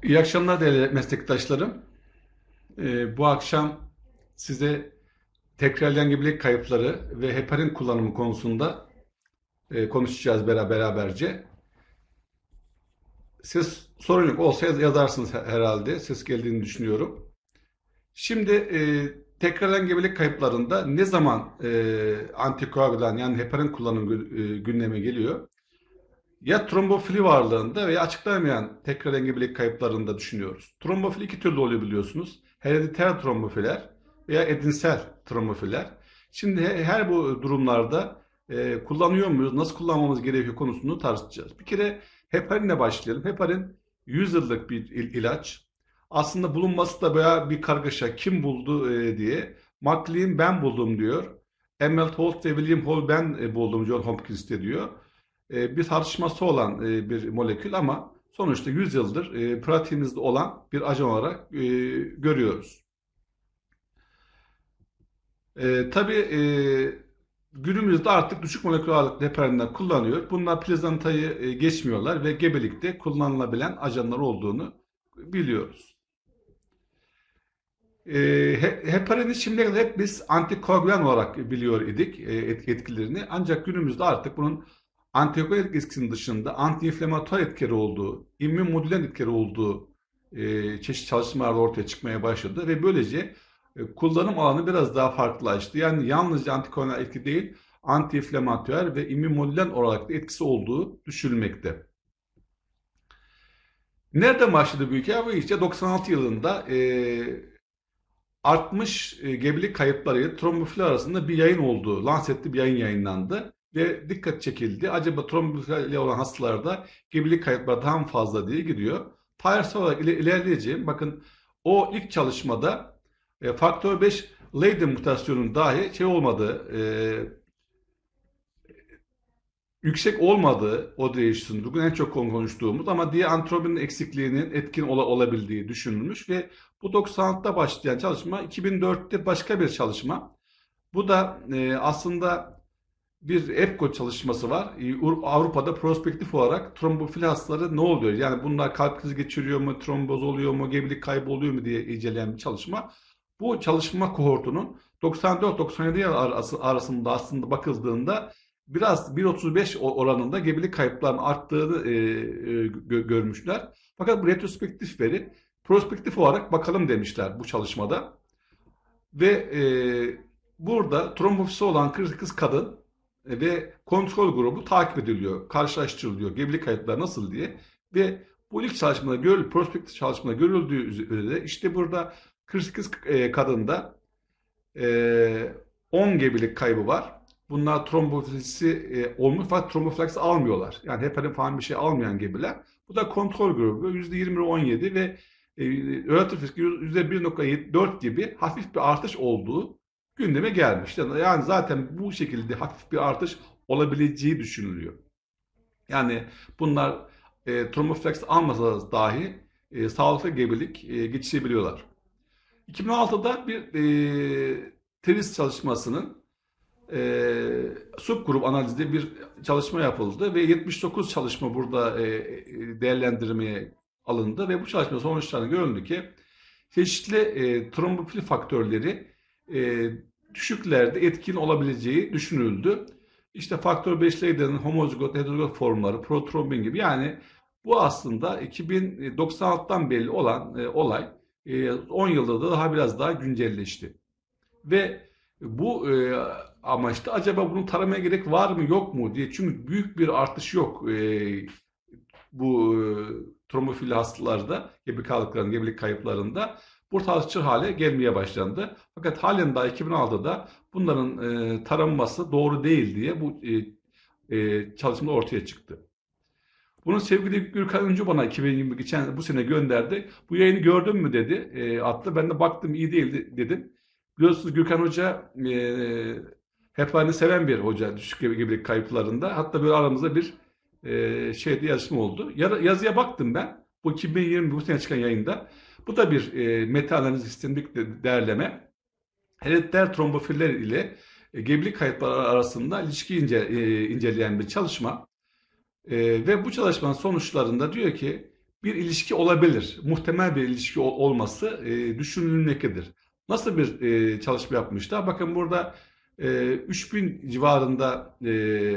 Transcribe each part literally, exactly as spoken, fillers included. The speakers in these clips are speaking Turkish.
İyi akşamlar değerli meslektaşlarım. Ee, bu akşam size tekrarlayan gebelik kayıpları ve heparin kullanımı konusunda e, konuşacağız beraber beraberce. Siz sorun yok olsa yaz- yazarsınız he- herhalde. Ses geldiğini düşünüyorum. Şimdi e, tekrarlayan gebelik kayıplarında ne zaman e, antikoagülan yani heparin kullanımı gü- e, gündeme geliyor? Ya trombofili varlığında veya açıklanamayan tekrar engebelik kayıplarında düşünüyoruz. Trombofili iki türlü oluyor biliyorsunuz. Herediter trombofiler veya edinsel trombofiler. Şimdi her bu durumlarda e, kullanıyor muyuz, nasıl kullanmamız gerekiyor konusunu tartışacağız. Bir kere heparinle başlayalım. Heparin yüz yıllık bir ilaç. Aslında bulunması da böyle bir kargaşa. Kim buldu e, diye. MacLean ben buldum diyor. Emmett Holt ve William Hall ben e, buldum John Hopkins'te diyor e, bir tartışması olan e, bir molekül ama sonuçta yüz yıldır e, pratiğimizde olan bir ajan olarak e, görüyoruz. E, tabii e, günümüzde artık düşük molekül ağırlıklı heparinler kullanıyor. Bunlar plazantayı e, geçmiyorlar ve gebelikte kullanılabilen ajanlar olduğunu biliyoruz. E, Heparini şimdiye kadar hep biz antikoagülan olarak biliyor idik e, etkilerini. Ancak günümüzde artık bunun antikoagülan etkisinin dışında antiinflamatuar etkileri olduğu, immün modülen etkileri olduğu e, çeşitli çalışmalar ortaya çıkmaya başladı ve böylece e, kullanım alanı biraz daha farklılaştı. Yani yalnızca antikoagülan etki değil, antiinflamatuar ve immün modülen olarak da etkisi olduğu düşünülmekte. Nerede başladı bu hikaye? Bu işte doksan altı yılında e, artmış e, gebelik kayıplarıyla trombofili arasında bir yayın oldu. Lancet'te bir yayın yayınlandı ve dikkat çekildi. Acaba trombofili olan hastalarda gebelik kayıpları daha mı fazla diye gidiyor. Tarihsel olarak iler- ilerleyeceğim. Bakın o ilk çalışmada e, faktör beş Leiden mutasyonunun dahi şey olmadığı, e, yüksek olmadığı o değişsin. Bugün en çok konuştuğumuz ama diğer antrobinin eksikliğinin etkin ola, olabildiği düşünülmüş ve bu doksan altıda başlayan çalışma iki bin dörtte başka bir çalışma. Bu da e, aslında bir EPCO çalışması var. E, Avrupa'da prospektif olarak trombofili hastaları ne oluyor? Yani bunlar kalp krizi geçiriyor mu, tromboz oluyor mu, gebelik kaybı oluyor mu diye inceleyen bir çalışma. Bu çalışma kohortunun doksan dört doksan yedi yıl arası, arasında aslında bakıldığında biraz bir otuz beş oranında gebelik kayıplarının arttığını e, e, görmüşler. Fakat bu retrospektif veri prospektif olarak bakalım demişler bu çalışmada. Ve e, burada trombofisi olan kız kadın e, ve kontrol grubu takip ediliyor, karşılaştırılıyor. Gebelik kayıpları nasıl diye. Ve bu ilk çalışmada görül, prospektif çalışmada görüldüğü üzere işte burada kırk sekiz e, kadında e, on gebelik kaybı var. Bunlar trombofilisi e, olmuş fakat trombofilaksi almıyorlar. Yani heparin falan bir şey almayan gebeler. Bu da kontrol grubu yüzde yirmi on yedi ve e, relatif risk yüzde bir nokta dört gibi hafif bir artış olduğu gündeme gelmiş. Yani zaten bu şekilde hafif bir artış olabileceği düşünülüyor. Yani bunlar e, trombofilaks almasa dahi e, sağlıklı gebelik e, geçirebiliyorlar. iki bin altıda bir e, tenis çalışmasının e, subgrup analizde bir çalışma yapıldı ve yetmiş dokuz çalışma burada e, e, değerlendirmeye alındı ve bu çalışma sonuçlarında görüldü ki çeşitli e, trombofili faktörleri e, düşüklerde etkin olabileceği düşünüldü. İşte faktör beş Leyden'in homozigot, heterozigot formları, protrombin gibi yani bu aslında iki bin doksan altıdan belli olan e, olay e, on yılda da daha biraz daha güncelleşti. Ve bu e, amaçta acaba bunu taramaya gerek var mı yok mu diye çünkü büyük bir artış yok e, bu e, trombofili hastalarda gebelik hastalıklarının gebelik kayıplarında bu tartışılır hale gelmeye başlandı. Fakat halen daha iki bin altıda bunların e, taranması doğru değil diye bu e, e, çalışma ortaya çıktı. Bunu sevgili Gürkan Öncü bana iki bin yirmi geçen bu sene gönderdi. Bu yayını gördün mü dedi. E, attı. Ben de baktım iyi değil dedim. Biliyorsunuz Gürkan Hoca e, heparini seven bir hoca düşük gebelik kayıplarında. Hatta böyle aramızda bir e, şeyde yazışma oldu. Ya, yazıya baktım ben. Bu iki bin yirmi bu sene çıkan yayında. Bu da bir e, meta analiz sistemik değerleme. Herediter trombofiller ile e, gebelik kayıpları arasında ilişki ince, e, inceleyen bir çalışma. Ee, ve bu çalışmanın sonuçlarında diyor ki bir ilişki olabilir. Muhtemel bir ilişki olması e, düşünülmektedir. Nasıl bir e, çalışma yapmışlar? Bakın burada e, üç bin civarında e,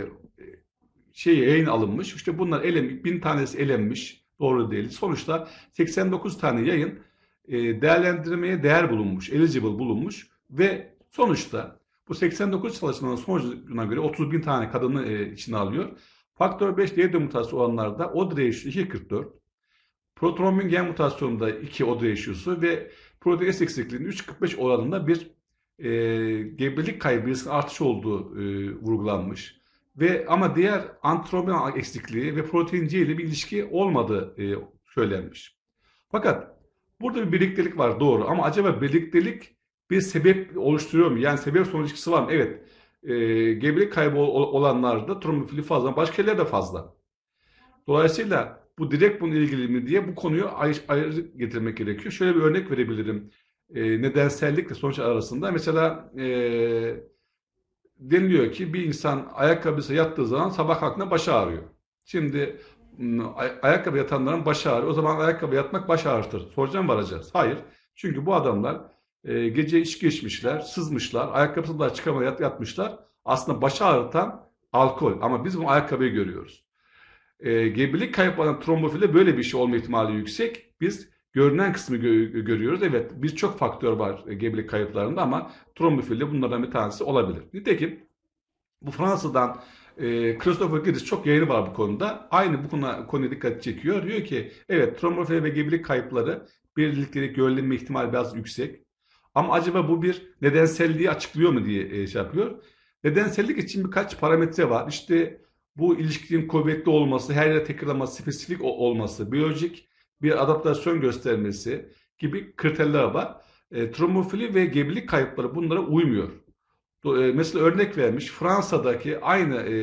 şey yayın alınmış. İşte bunlar elen, bin tanesi elenmiş. Doğru değil. Sonuçta seksen dokuz tane yayın e, değerlendirmeye değer bulunmuş, eligible bulunmuş ve sonuçta bu seksen dokuz çalışmanın sonucuna göre otuz bin tane kadını e, içine alıyor. Faktör beş D mutasyonu olanlarda odd ratio iki virgül kırk dört, protrombin gen mutasyonunda iki odd ratio'su ve protein S eksikliğinin üç virgül kırk beş oranında bir e, gebelik kaybı riski artış olduğu e, vurgulanmış. Ve ama diğer antitrombin eksikliği ve protein C ile bir ilişki olmadığı e, söylenmiş. Fakat burada bir birliktelik var, doğru, ama acaba birliktelik bir sebep oluşturuyor mu? Yani sebep sonuç ilişkisi var mı? Evet. E, gebelik kaybı olanlarda trombofili fazla, başka yerlerde de fazla. Dolayısıyla bu direkt bununla ilgili mi diye bu konuyu ayrı, ayrı getirmek gerekiyor. Şöyle bir örnek verebilirim. E, nedensellik ve sonuç arasında. Mesela e, deniliyor ki bir insan ayakkabısı yattığı zaman sabah kalktığında başı ağrıyor. Şimdi ay- ayakkabı yatanların başı ağrıyor. O zaman ayakkabı yatmak baş ağrıtır. Soracağım, varacağız. Hayır. Çünkü bu adamlar e, gece içki içmişler, sızmışlar, ayakkabısını da çıkamadan yat, yatmışlar. Aslında başı ağrıtan alkol. Ama biz bu ayakkabıyı görüyoruz. E, gebelik kayıplarının trombofilde böyle bir şey olma ihtimali yüksek. Biz görünen kısmı gö- görüyoruz. Evet, birçok faktör var e, gebelik kayıplarında ama trombofilde bunlardan bir tanesi olabilir. Nitekim bu Fransa'dan e, Christopher Guédis çok yayını var bu konuda. Aynı bu konuya, konuya dikkat çekiyor. Diyor ki evet, trombofili ve gebelik kayıpları birlikte görülme ihtimali biraz yüksek. Ama acaba bu bir nedenselliği açıklıyor mu diye e, şey yapıyor. Nedensellik için birkaç parametre var. İşte bu ilişkinin kuvvetli olması, her yere tekrarlaması, spesifik olması, biyolojik bir adaptasyon göstermesi gibi kriterler var. E, trombofili ve gebelik kayıpları bunlara uymuyor. Do- e, Mesela örnek vermiş, Fransa'daki aynı e,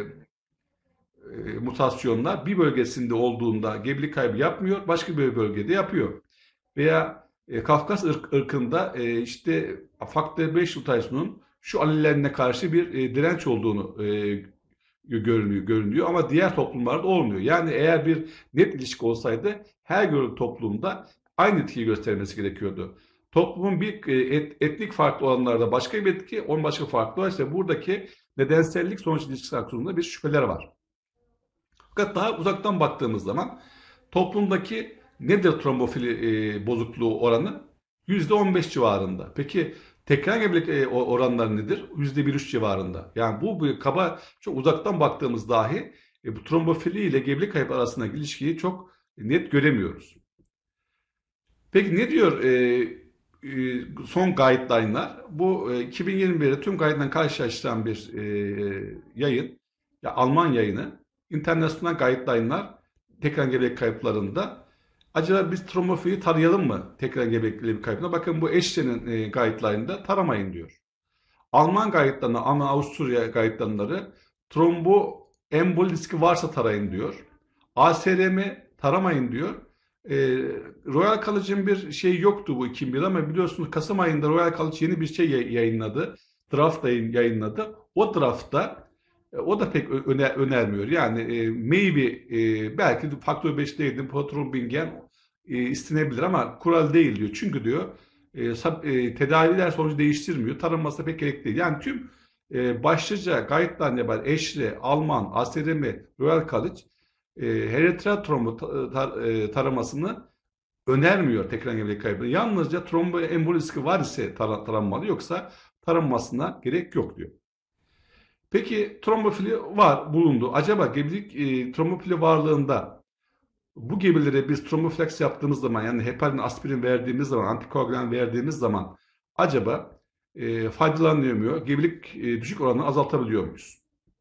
e, mutasyonlar bir bölgesinde olduğunda gebelik kaybı yapmıyor, başka bir bölgede yapıyor. Veya e, Kafkas ırk, ırkında e, işte faktör beş mutasyonunun şu allellerine karşı bir e, direnç olduğunu e, görünüyor, görünüyor ama diğer toplumlarda olmuyor. Yani eğer bir net ilişki olsaydı her gördüğü toplumda aynı etkiyi göstermesi gerekiyordu. Toplumun bir e, et, etnik farklı olanlarda başka bir etki, onun başka farklı var. İşte buradaki nedensellik sonuç ilişkisi hakkında bir şüpheler var. Fakat daha uzaktan baktığımız zaman toplumdaki nedir trombofili e, bozukluğu oranı? yüzde on beş civarında. Peki tekrar gebelik e, oranları nedir? yüzde bir virgül üç civarında. Yani bu bir kaba, çok uzaktan baktığımız dahi e, bu trombofili ile gebelik kaybı arasındaki ilişkiyi çok net göremiyoruz. Peki ne diyor e, e, son guideline'lar? Bu e, iki bin yirmi birde tüm guideline karşılaştıran bir e, yayın. Ya Alman yayını. International Guideline'lar tekrar gebelik kayıplarında. Acaba biz trombofili tarayalım mı tekrar gebelik kayıpına? Bakın bu Eschen'in e, guideline'da taramayın diyor. Alman guideline'ı, ama Avusturya guideline'ları trombo emboli riski varsa tarayın diyor. A S R M taramayın diyor. E, Royal College'in bir şey yoktu bu iki bin bir ama biliyorsunuz Kasım ayında Royal College yeni bir şey yayınladı. Draft yayınladı. O draftta e, o da pek öner, önermiyor. Yani e, maybe e, belki faktör beşteydi protrombin gen e, istenebilir ama kural değil diyor. Çünkü diyor e, e, tedaviler sonucu değiştirmiyor. Tarınması da pek gerekli değil. Yani tüm e, başlıca guideline var. Eşre, Alman, A S R M, Royal College e, herediter trombo ta, ta, e, taramasını önermiyor tekrar gebelik kaybı. Yalnızca tromboemboli riski var ise tar taranmalı, yoksa taranmasına gerek yok diyor. Peki trombofili var, bulundu. Acaba gebelik e, trombofili varlığında bu gebelere biz trombofilaks yaptığımız zaman, yani heparin, aspirin verdiğimiz zaman, antikoagulan verdiğimiz zaman acaba e, faydalanıyor mu? Gebelik e, düşük oranını azaltabiliyor muyuz?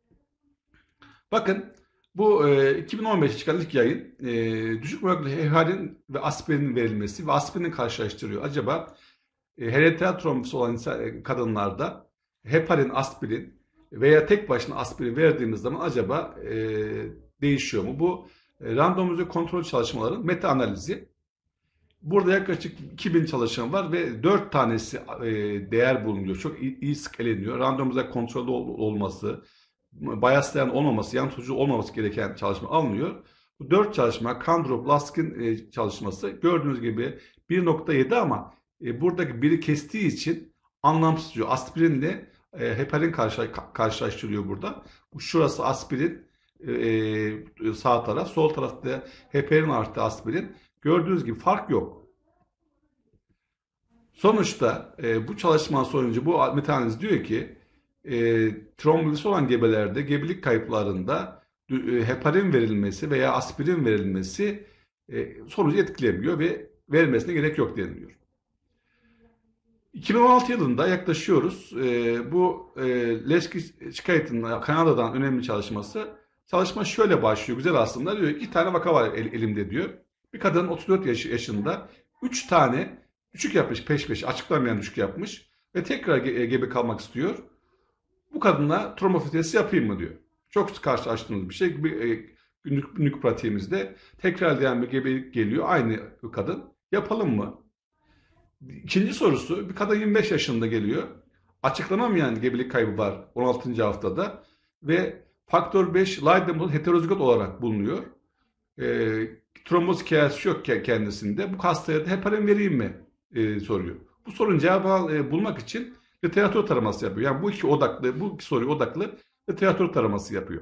Bakın bu e, iki bin on beşte çıkan ilk yayın e, düşük moleküllü heparin ve aspirinin verilmesi ve aspirini karşılaştırıyor. Acaba e, herediter trombofis olan insan, e, kadınlarda heparin, aspirin veya tek başına aspirin verdiğimiz zaman acaba e, değişiyor mu? Bu e, randomize kontrol çalışmaların meta analizi. Burada yaklaşık iki bin çalışan var ve dört tanesi e, değer bulunuyor. Çok iyi, iyi skaleniyor. Randomize kontrollü ol, olması, biaslayan olmaması, yan tutucu olmaması gereken çalışma alınıyor. Bu dört çalışma, Kandrop, Laskin e, çalışması gördüğünüz gibi bir nokta yedi ama e, buradaki biri kestiği için anlamsız diyor. Aspirinle e, heparin karşı, karşılaştırılıyor burada. Bu şurası aspirin, e, e, sağ taraf, sol tarafta heparin artı aspirin. Gördüğünüz gibi fark yok. Sonuçta e, bu çalışmanın sonucu bu metanaliz diyor ki e, trombolisi olan gebelerde gebelik kayıplarında e, heparin verilmesi veya aspirin verilmesi e, sonucu etkilemiyor ve verilmesine gerek yok deniliyor. iki bin on altı yılında yaklaşıyoruz. E, bu e, Leschky Şikayet'in Kanada'dan önemli çalışması. Çalışma şöyle başlıyor. Güzel aslında diyor. İki tane vaka var el, elimde diyor. Bir kadın otuz dört yaş, yaşında üç tane düşük yapmış peş peşe açıklanmayan düşük yapmış ve tekrar ge gebe kalmak istiyor. Bu kadına trombofiltresi yapayım mı diyor. Çok karşılaştığımız bir şey. Bir, e, günlük, günlük pratiğimizde tekrarlayan bir gebelik geliyor. Aynı kadın. Yapalım mı? İkinci sorusu, bir kadın yirmi beş yaşında geliyor. Açıklanamayan gebelik kaybı var on altıncı haftada ve faktör beş Leiden heterozigot olarak bulunuyor. E, tromboz hikayesi yok kendisinde. Bu hastaya da heparin vereyim mi e, soruyor. Bu sorunun cevabını e, bulmak için literatür taraması yapıyor. Yani bu iki odaklı, bu iki soruya odaklı literatür taraması yapıyor.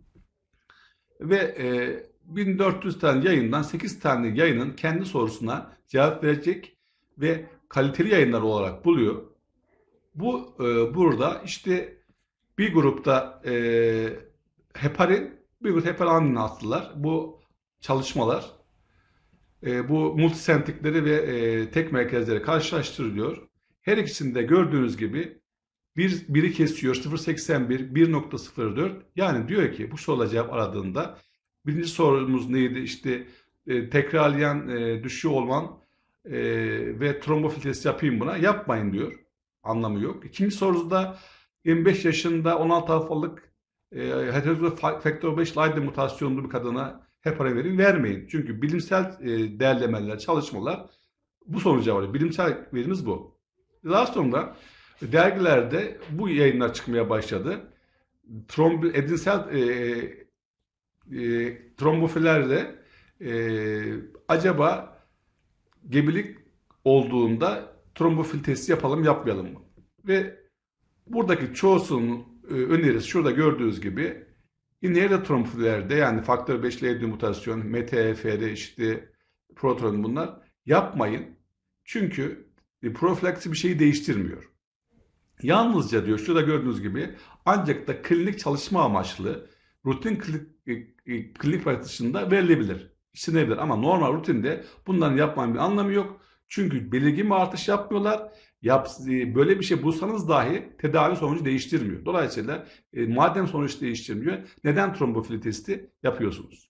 Ve e, bin dört yüz tane yayından sekiz tane yayının kendi sorusuna cevap verecek ve kaliteli yayınlar olarak buluyor. Bu e, burada işte bir grupta e, heparin, bir grup heparin attılar. Bu çalışmalar e, bu multisentikleri ve e, tek merkezleri karşılaştırılıyor. Her ikisinde gördüğünüz gibi bir, biri kesiyor sıfır virgül seksen bir, bir nokta sıfır dört. Yani diyor ki bu soruya cevap aradığında birinci sorumuz neydi? İşte e, tekrarlayan e, düşüyor olman e, ve trombofiltresi yapayım buna. Yapmayın diyor. Anlamı yok. İkinci soruda yirmi beş yaşında on altı haftalık e, heterozigot faktör beş Leiden mutasyonlu bir kadına heparin verin. Vermeyin. Çünkü bilimsel e, değerlemeler, çalışmalar bu sonuca varıyor. Bilimsel verimiz bu. Daha sonra dergilerde bu yayınlar çıkmaya başladı. Tromb edinsel e, e, trombofilerle e, acaba gebelik olduğunda trombofil testi yapalım yapmayalım mı? Ve buradaki çoğusunun e, önerisi şurada gördüğünüz gibi inherited trombofillerde yani faktör beş Leiden mutasyon, M T F R, işte proton bunlar yapmayın. Çünkü e, profilaksi bir şeyi değiştirmiyor. Yalnızca diyor şurada gördüğünüz gibi ancak da klinik çalışma amaçlı rutin klinik, e, klinik pratik dışında verilebilir. İstenebilir ama normal rutinde bunların yapmanın bir anlamı yok. Çünkü belirgin bir artış yapmıyorlar. Yap, e, böyle bir şey bulsanız dahi tedavi sonucu değiştirmiyor. Dolayısıyla e, madem sonuç değiştirmiyor neden trombofili testi yapıyorsunuz?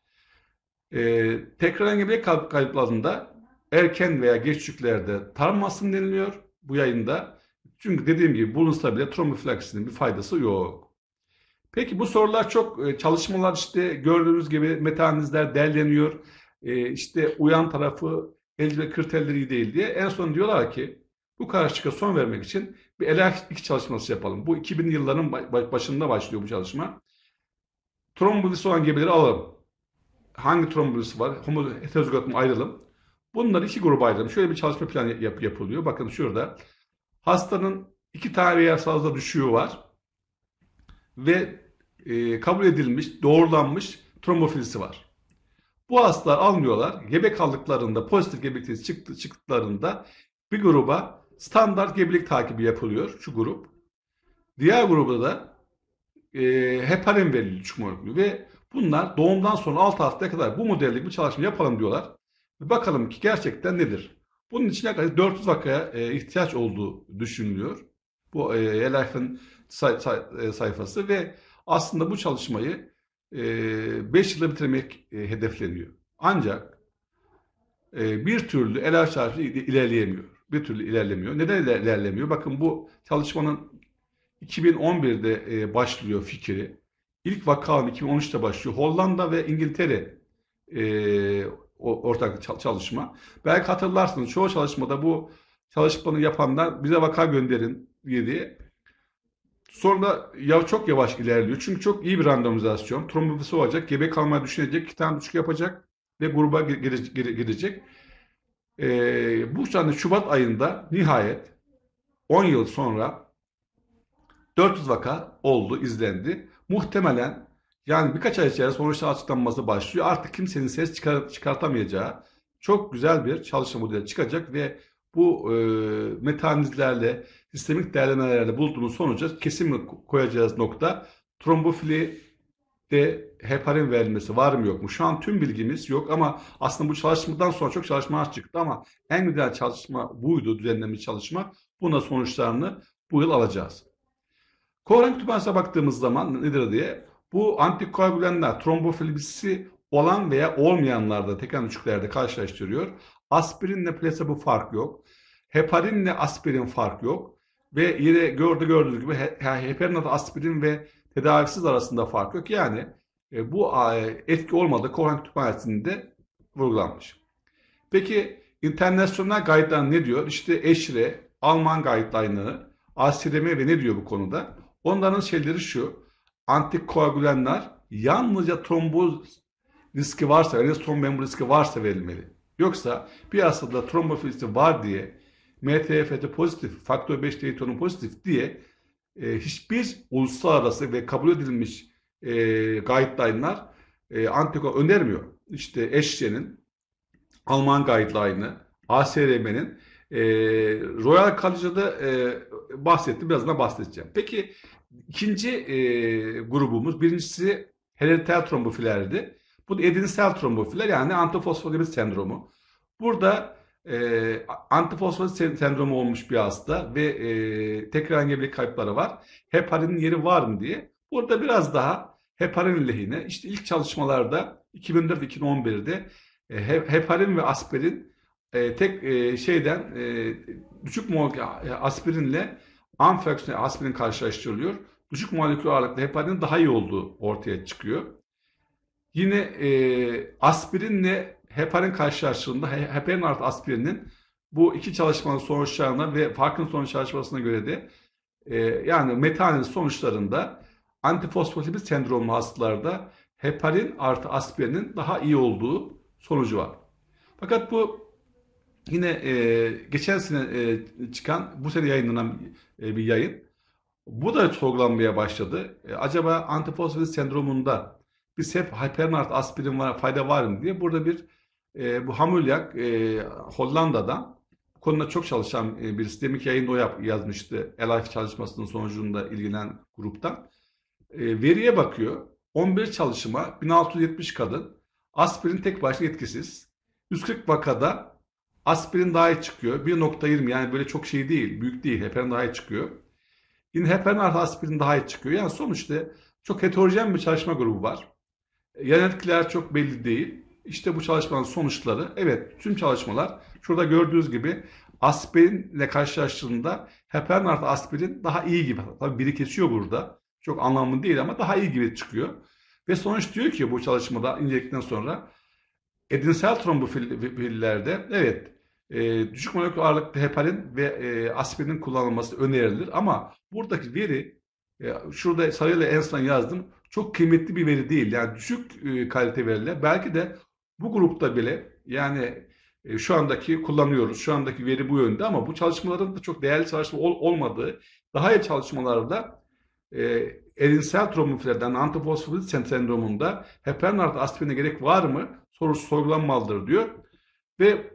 E, tekrar gebelik kayıplarında erken veya geç düşüklerde tanınmasın deniliyor bu yayında. Çünkü dediğim gibi bulunsa bile trombofilaksinin bir faydası yok. Peki bu sorular çok çalışmalar işte gördüğünüz gibi metanalizler derleniyor. E, işte uyan tarafı elcike kriterleri iyi değil diye. En son diyorlar ki bu karışıklığa son vermek için bir L R iki çalışması yapalım. Bu iki binli yılların başında başlıyor bu çalışma. Trombolisi olan gebeleri alalım. Hangi trombolisi var? Homo heterozigot mu ayrılım? Bunları iki gruba ayıralım. Şöyle bir çalışma planı yap yapılıyor. Bakın şurada. Hastanın iki tane veya fazla düşüğü var ve e, kabul edilmiş, doğrulanmış trombofilisi var. Bu hastalar alınıyorlar. Gebe kaldıklarında, pozitif gebelik testi çıktı, çıktıklarında bir gruba standart gebelik takibi yapılıyor, şu grup. Diğer gruba da e, heparin veriliyor düşük molekülü ve bunlar doğumdan sonra altı haftaya kadar bu modellik bir çalışma yapalım diyorlar. Ve bakalım ki gerçekten nedir? Bunun için yaklaşık dört yüz vakaya e, ihtiyaç olduğu düşünülüyor. Bu e, Elif'in say, say, e, sayfası ve aslında bu çalışmayı e, beş yılda bitirmek e, hedefleniyor. Ancak e, bir türlü Elif çalışması ilerleyemiyor. Bir türlü ilerlemiyor. Neden ilerlemiyor? Bakın bu çalışmanın iki bin on birde e, başlıyor fikri. İlk vakanın iki bin on üçte başlıyor. Hollanda ve İngiltere e, ortak çalışma. Belki hatırlarsınız çoğu çalışmada bu çalışmanı yapanlar bize vaka gönderin diye. Sonra ya çok yavaş ilerliyor. Çünkü çok iyi bir randomizasyon. Trombofilisi olacak. Gebe kalmayı düşünecek. iki tane düşük yapacak. Ve gruba gire- gire- girecek. Ee, bu sene Şubat ayında nihayet on yıl sonra dört yüz vaka oldu, izlendi. Muhtemelen yani birkaç ay içerisinde sonuçlar açıklanması başlıyor. Artık kimsenin ses çıkar, çıkartamayacağı çok güzel bir çalışma modeli çıkacak ve bu e, metanizlerle, sistemik değerlemelerle bulduğumuz sonuca kesin koyacağız nokta trombofili de heparin verilmesi var mı yok mu? Şu an tüm bilgimiz yok ama aslında bu çalışmadan sonra çok çalışmalar çıktı ama en güzel çalışma buydu, düzenlenmiş çalışma. Buna sonuçlarını bu yıl alacağız. Koran kütüphanesine baktığımız zaman nedir diye bu antikoagülenler trombofilisi olan veya olmayanlarda teker düşüklerde karşılaştırıyor. Aspirinle plasebo fark yok. Heparinle aspirin fark yok. Ve yine gördü gördüğünüz gibi heparin aspirin ve tedavisiz arasında fark yok. Yani e, bu e, etki olmadığı Koran kütüphanesinde vurgulanmış. Peki internasyonel guideline ne diyor? İşte ESHRE, Alman guideline'ı, A S D M ve ne diyor bu konuda? Onların şeyleri şu, antikoagülenler yalnızca tromboz riski varsa, venöz trombemboli riski varsa verilmeli. Yoksa bir hastada trombofilisi var diye, M T F T pozitif, faktör beş deyitonu pozitif diye e, hiçbir uluslararası ve kabul edilmiş e, guideline'lar e, antikoagülen önermiyor. İşte ESHRE'nin, Alman guideline'ı, A S R M'nin, e, Royal College'da e, bahsettim. Birazdan bahsedeceğim. Peki ikinci e, grubumuz, birincisi herediter trombofilerdi. Bu da edinsel trombofiller yani antifosfolipid sendromu. Burada e, antifosfolipid sendromu olmuş bir hasta ve e, tekrar gebelik kayıpları var. Heparinin yeri var mı diye. Burada biraz daha heparin lehine işte ilk çalışmalarda iki bin dört iki bin on birde e, heparin ve aspirin e, tek e, şeyden e, düşük molekül aspirinle amfeksiyonel aspirin karşılaştırılıyor. Düşük molekül ağırlıklı heparinin daha iyi olduğu ortaya çıkıyor. Yine e, aspirinle heparin karşılaştırıldığında heparin artı aspirinin bu iki çalışmanın sonuçlarına ve Parkinson çalışmasına göre de e, yani meta-analiz sonuçlarında antifosfolipid sendromlu hastalarda heparin artı aspirinin daha iyi olduğu sonucu var. Fakat bu yine e, geçen sene e, çıkan, bu sene yayınlanan e, bir yayın. Bu da sorgulanmaya başladı. E, acaba antifosfolipid sendromunda biz hep heparin artı aspirin var, fayda var mı diye. Burada bir e, bu Hamulyak e, Hollanda'dan bu konuda çok çalışan e, birisi. Demek ki yayında o yap, yazmıştı. ELIFE çalışmasının sonucunda ilgilenen gruptan. E, veriye bakıyor. on bir çalışma, bin altı yüz yetmiş kadın. Aspirin tek başına etkisiz. yüz kırk vakada aspirin daha iyi çıkıyor. bir nokta yirmi yani böyle çok şey değil, büyük değil. Heparin daha iyi çıkıyor. Yine heparin artı aspirin daha iyi çıkıyor. Yani sonuçta çok heterojen bir çalışma grubu var. Yan etkiler çok belli değil. İşte bu çalışmanın sonuçları. Evet, tüm çalışmalar şurada gördüğünüz gibi aspirinle karşılaştığında heparin artı aspirin daha iyi gibi. Tabii biri kesiyor burada. Çok anlamlı değil ama daha iyi gibi çıkıyor. Ve sonuç diyor ki bu çalışmada inceledikten sonra edinsel trombofillerde evet e, düşük molekül ağırlıklı heparin ve e, aspirinin kullanılması önerilir ama buradaki veri e, şurada sarıyla en son yazdım çok kıymetli bir veri değil. Yani düşük e, kalite veriler. Belki de bu grupta bile yani e, şu andaki kullanıyoruz. Şu andaki veri bu yönde ama bu çalışmaların da çok değerli çalışma ol, olmadığı daha iyi çalışmalarda e, edinsel trombofillerden antifosfolipid sendromunda heparin artı aspirine gerek var mı sorusu sorgulanmalıdır diyor. Ve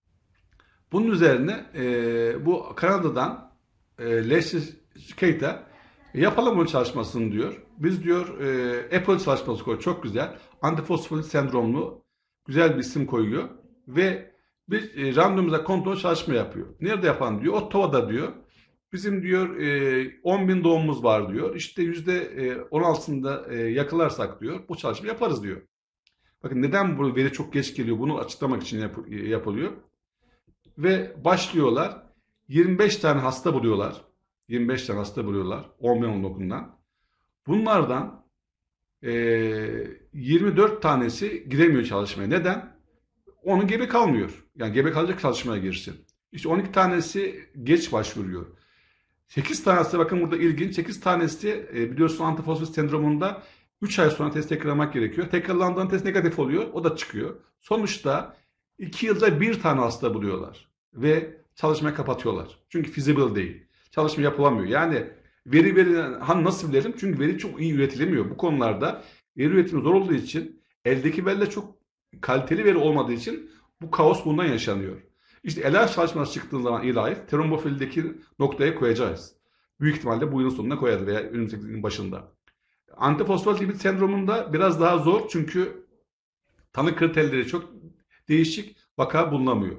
bunun üzerine e, bu Kanada'dan e, Leslie Keita yapalım bu çalışmasını diyor. Biz diyor e, Apple çalışması koyuyor. Çok güzel. Antifosfolipid sendromlu güzel bir isim koyuyor. Ve bir e, randomize kontrol çalışma yapıyor. Nerede yapan diyor? Ottawa'da diyor. Bizim diyor e, on bin doğumumuz var diyor. İşte yüzde on altısında e, yakalarsak diyor bu çalışma yaparız diyor. Bakın neden bu veri çok geç geliyor? Bunu açıklamak için yap yapılıyor. Ve başlıyorlar. yirmi beş tane hasta buluyorlar. yirmi beş tane hasta buluyorlar. on bin on dokusundan. Bunlardan e, yirmi dört tanesi giremiyor çalışmaya. Neden? Onun gebe kalmıyor. Yani gebe kalacak çalışmaya girsin. İşte on iki tanesi geç başvuruyor. sekiz tanesi, bakın burada ilginç, sekiz tanesi e, biliyorsun antifosfat sendromunda üç ay sonra test tekrarlamak gerekiyor. Tekrarlandığında test negatif oluyor. O da çıkıyor. Sonuçta iki yılda bir tane hasta buluyorlar. Ve çalışmayı kapatıyorlar. Çünkü feasible değil. Çalışma yapılamıyor. Yani veri veri hani nasıl bilelim? Çünkü veri çok iyi üretilemiyor. Bu konularda veri üretimi zor olduğu için, eldeki veriler çok kaliteli veri olmadığı için bu kaos bundan yaşanıyor. İşte L R çalışması çıktığı zaman İlahi, trombofildeki noktaya koyacağız. Büyük ihtimalle bu yılın sonuna koyarız veya önümüzdeki yılın başında. Antifosfolipid sendromunda biraz daha zor çünkü tanı kriterleri çok değişik, vaka bulunamıyor.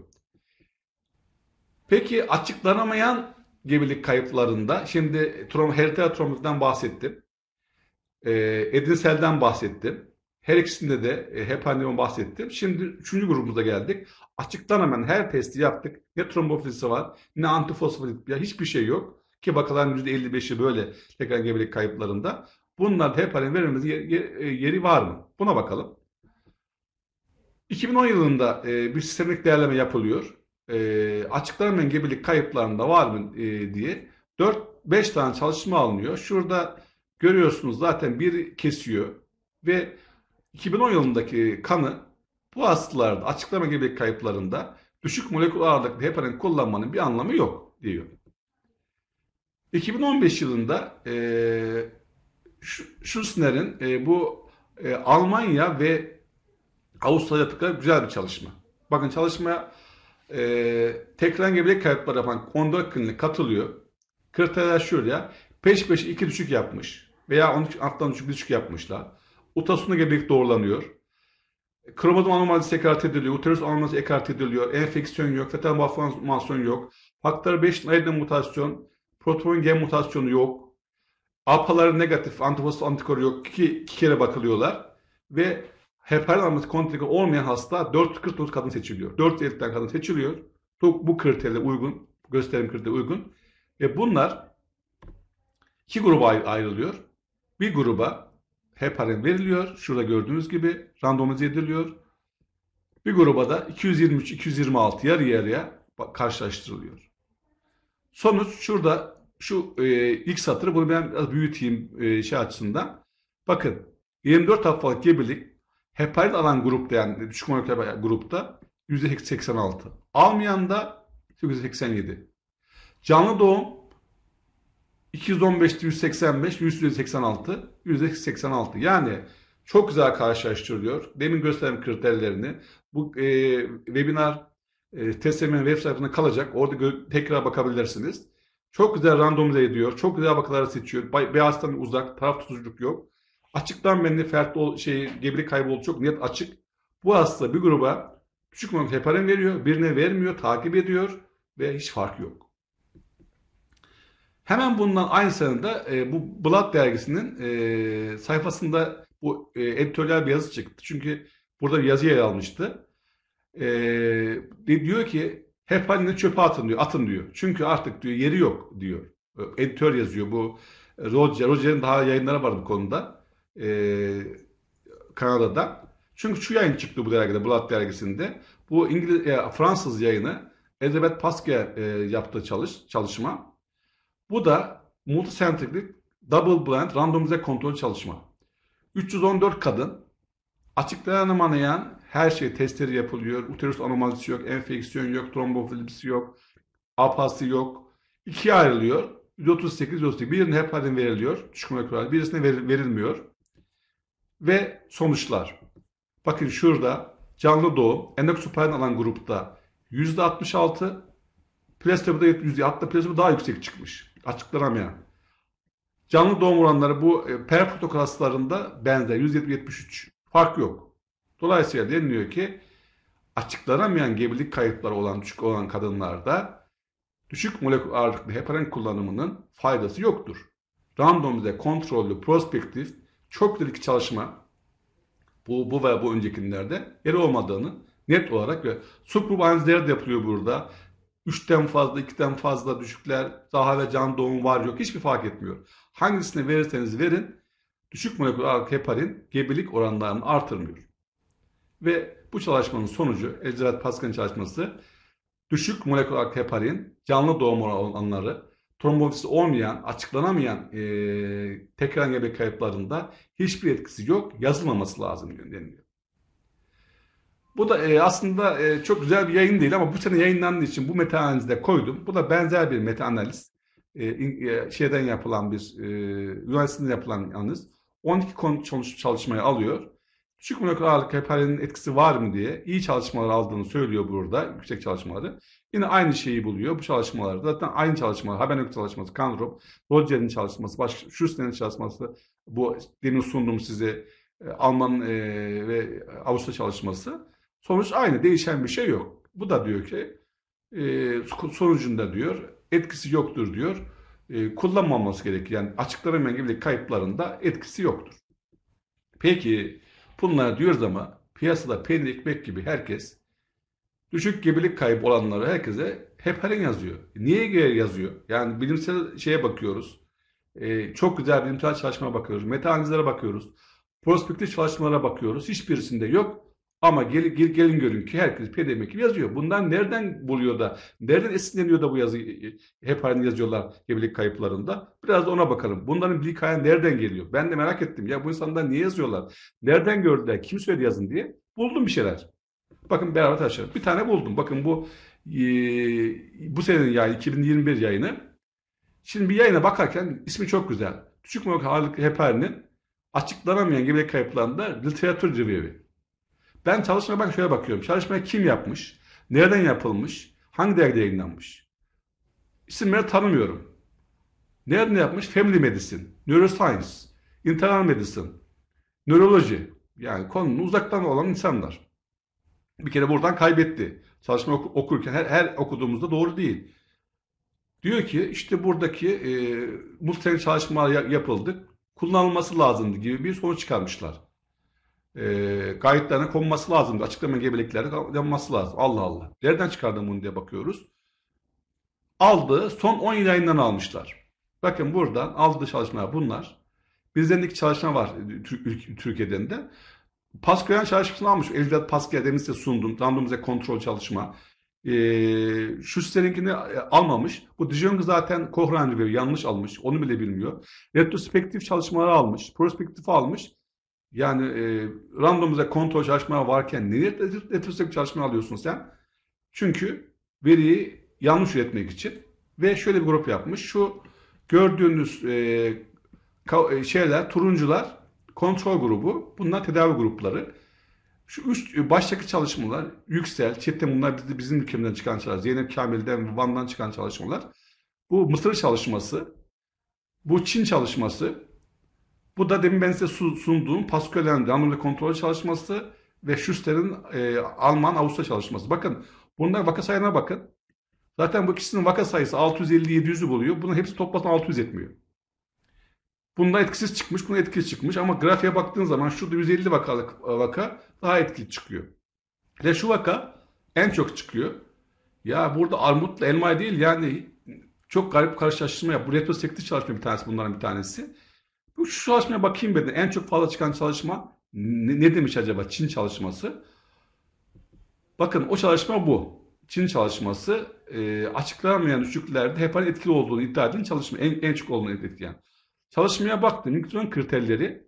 Peki açıklanamayan gebelik kayıplarında, şimdi trom, herediter trombozdan bahsettim. E, Edinsel'den bahsettim. Her ikisinde de e, heparin'den bahsettim. Şimdi üçüncü grubumuza geldik. Açıklanamayan her testi yaptık. Ne trombofilisi var, ne antifosfolit, ya hiçbir şey yok. Ki vakaların yüzde elli beşi böyle tekrar gebelik kayıplarında. Bunlarda heparin verilmesi yeri, yeri var mı? Buna bakalım. iki bin on yılında e, bir sistemik değerleme yapılıyor. E, açıklanamayan gebelik kayıplarında var mı e, diye dört beş tane çalışma alınıyor. Şurada görüyorsunuz zaten bir kesiyor ve iki bin on yılındaki kanı bu hastalarda açıklama gebelik kayıplarında düşük molekül ağırlıklı heparin kullanmanın bir anlamı yok diyor. iki bin on beş yılında e, Schussner'in e, bu e, Almanya ve Avustralya tıkla güzel bir çalışma. Bakın çalışmaya e, tekrar gebelik kayıpları yapan on dört klinik katılıyor. Kriterler şuraya. Peş peşe iki düşük yapmış. Veya on üç alttan düşük bir düşük yapmışlar. Ultrasonda gebelik doğrulanıyor. Kromozom anomalisi ekart ediliyor. Uterus anomalisi ekart ediliyor. Enfeksiyon yok. Fetal malformasyon yok. Faktör beş ayda mutasyon. Protein gen mutasyonu yok. A P A'ları negatif. Antifosfat antikoru yok. İki, iki kere bakılıyorlar. Ve heparin anomalisi kontrindikasyon olmayan hasta dört yüz kırk dokuz kadın seçiliyor. dört yüz elli tane kadın seçiliyor. Bu, bu kriterlere uygun. Gösterim kriterine uygun. Ve bunlar iki gruba ayrılıyor. Bir gruba heparin veriliyor. Şurada gördüğünüz gibi randomize ediliyor. Bir gruba da iki yüz yirmi üç iki yüz yirmi altı yarı yarıya karşılaştırılıyor. Sonuç şurada, şu e, ilk satırı, bunu ben biraz büyüteyim e, şey açısından. Bakın yirmi dört haftalık gebelik heparin alan grupta, yani düşük moleküler grupta yüzde seksen altı. Almayanda yüzde seksen yedi. Canlı doğum iki yüz on beşte yüz seksen beş, yüzde seksen altı, yüzde seksen altı. Yani çok güzel karşılaştırılıyor. Demin gösterdiğim kriterlerini. Bu e, webinar e, TESEM'in web sayfasında kalacak. Orada tekrar bakabilirsiniz. Çok güzel randomize ediyor. Çok güzel vakaları seçiyor. Beyazdan uzak, taraf tutuculuk yok. Açıktan belli fertli şey, gebelik kaybı çok net açık. Bu hasta bir gruba küçük molekül heparin veriyor, birine vermiyor, takip ediyor ve hiç fark yok. Hemen bundan aynı senede e, bu Blood dergisinin e, sayfasında bu e, editoryal bir yazı çıktı. Çünkü burada bir yazı yer almıştı. E, diyor ki heparini çöpe atın diyor. Atın diyor. Çünkü artık diyor yeri yok diyor. E, editör yazıyor bu. Roger. Roger'in daha yayınları var bu konuda. E, Kanada'da. Çünkü şu yayın çıktı bu dergide, Blood dergisinde. Bu İngiliz, e, Fransız yayını Elizabeth Pasquier e, yaptığı çalış, çalışma. Bu da multicentriklik double blind randomize kontrol çalışma. üç yüz on dört kadın, açıklanamayan her şey testleri yapılıyor. Uterus anomalisi yok, enfeksiyon yok, trombofilipsi yok, apası yok. İkiye ayrılıyor. yüz otuz sekiz, yüz otuz sekiz. Birine heparin veriliyor, düşük moleküler, birisine verilmiyor. Ve sonuçlar. Bakın şurada canlı doğum, enoxaparin alan grupta yüzde altmış altı, plasebo'da yüzde altmış, plasebo daha yüksek çıkmış. Açıklanamayan. Canlı doğum oranları bu e, per protokol hastalarında benzer yüzde yetmiş üç. Fark yok. Dolayısıyla deniliyor ki açıklanamayan gebelik kayıpları olan düşük olan kadınlarda düşük molekül ağırlıklı heparin kullanımının faydası yoktur. Randomize, kontrollü, prospektif çok delik çalışma bu, bu ve bu öncekilerde yeri olmadığını net olarak ve subgrup analizleri de yapılıyor burada. üçten fazla, ikiden fazla düşükler, daha ve can doğum var yok, hiçbir fark etmiyor. Hangisini verirseniz verin, düşük molekül ağırlık heparin gebelik oranlarını artırmıyor. Ve bu çalışmanın sonucu, Elizabeth Pasquier'in çalışması, düşük molekül ağırlık heparin canlı doğum oranları trombofisi olmayan, açıklanamayan e, tekrar gebe kayıplarında hiçbir etkisi yok, yazılmaması lazım deniliyor. Bu da e, aslında e, çok güzel bir yayın değil ama bu sene yayınlandığı için bu meta analizi koydum. Bu da benzer bir meta analiz. E, e, şeyden yapılan bir, e, üniversitede yapılan analiz. on iki konu çalışmayı alıyor. Düşük moleküler ağırlık heparinin etkisi var mı diye iyi çalışmalar aldığını söylüyor burada, yüksek çalışmaları. Yine aynı şeyi buluyor bu çalışmalarda. Zaten aynı çalışmalar, Habernik çalışması, Kandrop, Roger'in çalışması, başka Schuster'in çalışması, bu demin sunduğum size e, Alman e, ve Avusturya çalışması. Sonuç aynı, değişen bir şey yok. Bu da diyor ki e, sonucunda diyor etkisi yoktur diyor. E, kullanmaması gerekiyor. Yani açıklanamayan gebelik kayıplarında etkisi yoktur. Peki bunlar diyoruz ama piyasada peynir ekmek gibi herkes düşük gebelik kaybı olanları herkese heparin yazıyor. Niye yazıyor? Yani bilimsel şeye bakıyoruz. Ee, çok güzel bilimsel çalışmalara bakıyoruz. Meta analizlere bakıyoruz. Prospektif çalışmalara bakıyoruz. Hiçbirisinde yok. Ama gelin, gel, gelin görün ki herkes P D M gibi yazıyor. Bundan nereden buluyor da, nereden esinleniyor da bu yazıyı heparin yazıyorlar gebelik kayıplarında? Biraz da ona bakalım. Bunların bir hikaye nereden geliyor? Ben de merak ettim. Ya bu insanlar niye yazıyorlar? Nereden gördüler? Kim söyledi yazın diye. Buldum bir şeyler. Bakın beraber tartışalım. Bir tane buldum. Bakın bu e, bu senenin yayını, iki bin yirmi bir yayını. Şimdi bir yayına bakarken ismi çok güzel. Düşük moleküler ağırlık heparinin açıklanamayan gebelik kayıplarında literatür review'i. Ben çalışmaya bak şöyle bakıyorum. Çalışmayı kim yapmış? Nereden yapılmış? Hangi dergide yayınlanmış? İsimleri tanımıyorum. Nereden yapmış? Family Medicine, Neuroscience, Internal Medicine, Nöroloji. Yani konunun uzaktan olan insanlar. Bir kere buradan kaybetti. Çalışma oku, okurken her, her okuduğumuzda doğru değil. Diyor ki işte buradaki e, multisene çalışmalar yapıldı. Kullanılması lazımdı gibi bir sonuç çıkarmışlar. E, Gayetlerine konması lazımdı. Açıklama gebeliklerine konması lazım. Allah Allah. Nereden çıkardım bunu diye bakıyoruz. Aldığı son on yıl yayından almışlar. Bakın buradan aldığı çalışmalar bunlar. Bizlerindeki çalışma var Türkiye'den de. Pascal'ın çalışmasını almış. Eldat Pascal demin size sundum. Randomize kontrol çalışma. Ee, Schuster'inkini almamış. Bu Dijon zaten Cochrane review yanlış almış. Onu bile bilmiyor. Retrospektif çalışmaları almış. Prospektif almış. Yani e, randomize kontrol çalışmaları varken niye retrospektif çalışma alıyorsun sen? Çünkü veriyi yanlış üretmek için. Ve şöyle bir grup yapmış. Şu gördüğünüz e, şeyler, turuncular kontrol grubu. Bunlar tedavi grupları. Şu üç baştaki çalışmalar, Yüksel, Çetin bunlar bizim ülkemizden çıkan çalışmalar, Zeynep Kamil'den ve Van'dan çıkan çalışmalar. Bu Mısır çalışması, bu Çin çalışması, bu da demin ben size sunduğum Pascal'ın randomizasyon kontrol çalışması ve Schuster'in e, Alman Avusturya çalışması. Bakın bunlar vaka sayına bakın. Zaten bu ikisinin vaka sayısı altı yüz elli yedi yüzü buluyor. Bunun hepsi toplasan altı yüz etmiyor. Bunda etkisiz çıkmış, bunda etkisiz çıkmış ama grafiğe baktığın zaman şurada yüz elli vakalık vaka daha etkili çıkıyor. Ve şu vaka en çok çıkıyor. Ya burada armutla elma değil yani çok garip karşılaştırma yap. Bu retrospektif çalışma bir tanesi bunların bir tanesi. Bu şu çalışmaya bakayım ben. En çok fazla çıkan çalışma ne, ne demiş acaba? Çin çalışması. Bakın o çalışma bu. Çin çalışması e, açıklanamayan düşüklerde heparin etkili olduğunu iddia eden çalışma. En, en çok olduğunu etkileyen. Çalışmaya baktım. Newton kriterleri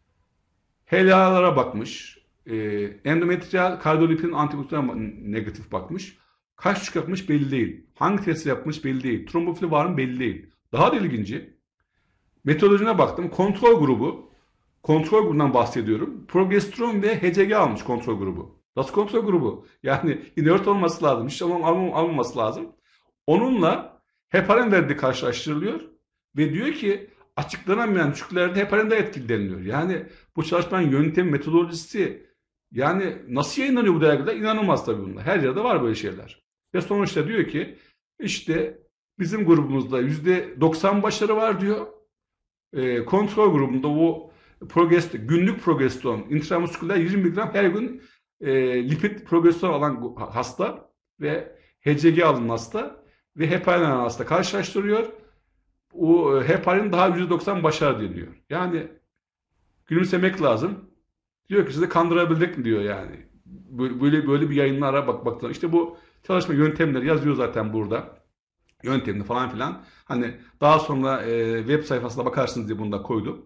H L A'lara bakmış. E, endometriyal kardiyolipin antikoncepsiyona negatif bakmış. Kaç düşük yapmış belli değil. Hangi test yapmış belli değil. Trombofili var mı belli değil. Daha da ilginci. Metodolojine baktım. Kontrol grubu. Kontrol grubundan bahsediyorum. Progesteron ve H C G almış kontrol grubu. Nasıl kontrol grubu? Yani inert olması lazım. Hiç almam, almam, almaması lazım. Onunla heparin verdiği karşılaştırılıyor. Ve diyor ki açıklanamayan düşüklerde heparin de etkili deniliyor. Yani bu çalışmanın yöntemi, metodolojisi yani nasıl yayınlanıyor bu dergide? İnanılmaz tabii bunlar. Her yerde var böyle şeyler. Ve sonuçta diyor ki işte bizim grubumuzda yüzde doksan başarı var diyor. E, kontrol grubunda bu progest günlük progesteron intramusküler yirmi miligram her gün e, lipid progesteron alan hasta ve H C G alan hasta ve heparin alan hasta karşılaştırıyor. O heparin daha yüzde doksan başarı deniyor. Yani gülümsemek lazım. Diyor ki sizi kandırabildik mi diyor yani. Böyle böyle bir yayınlara bak baktılar. İşte bu çalışma yöntemleri yazıyor zaten burada. yöntemini falan filan. Hani daha sonra e, web sayfasına bakarsınız diye bunu da koydum.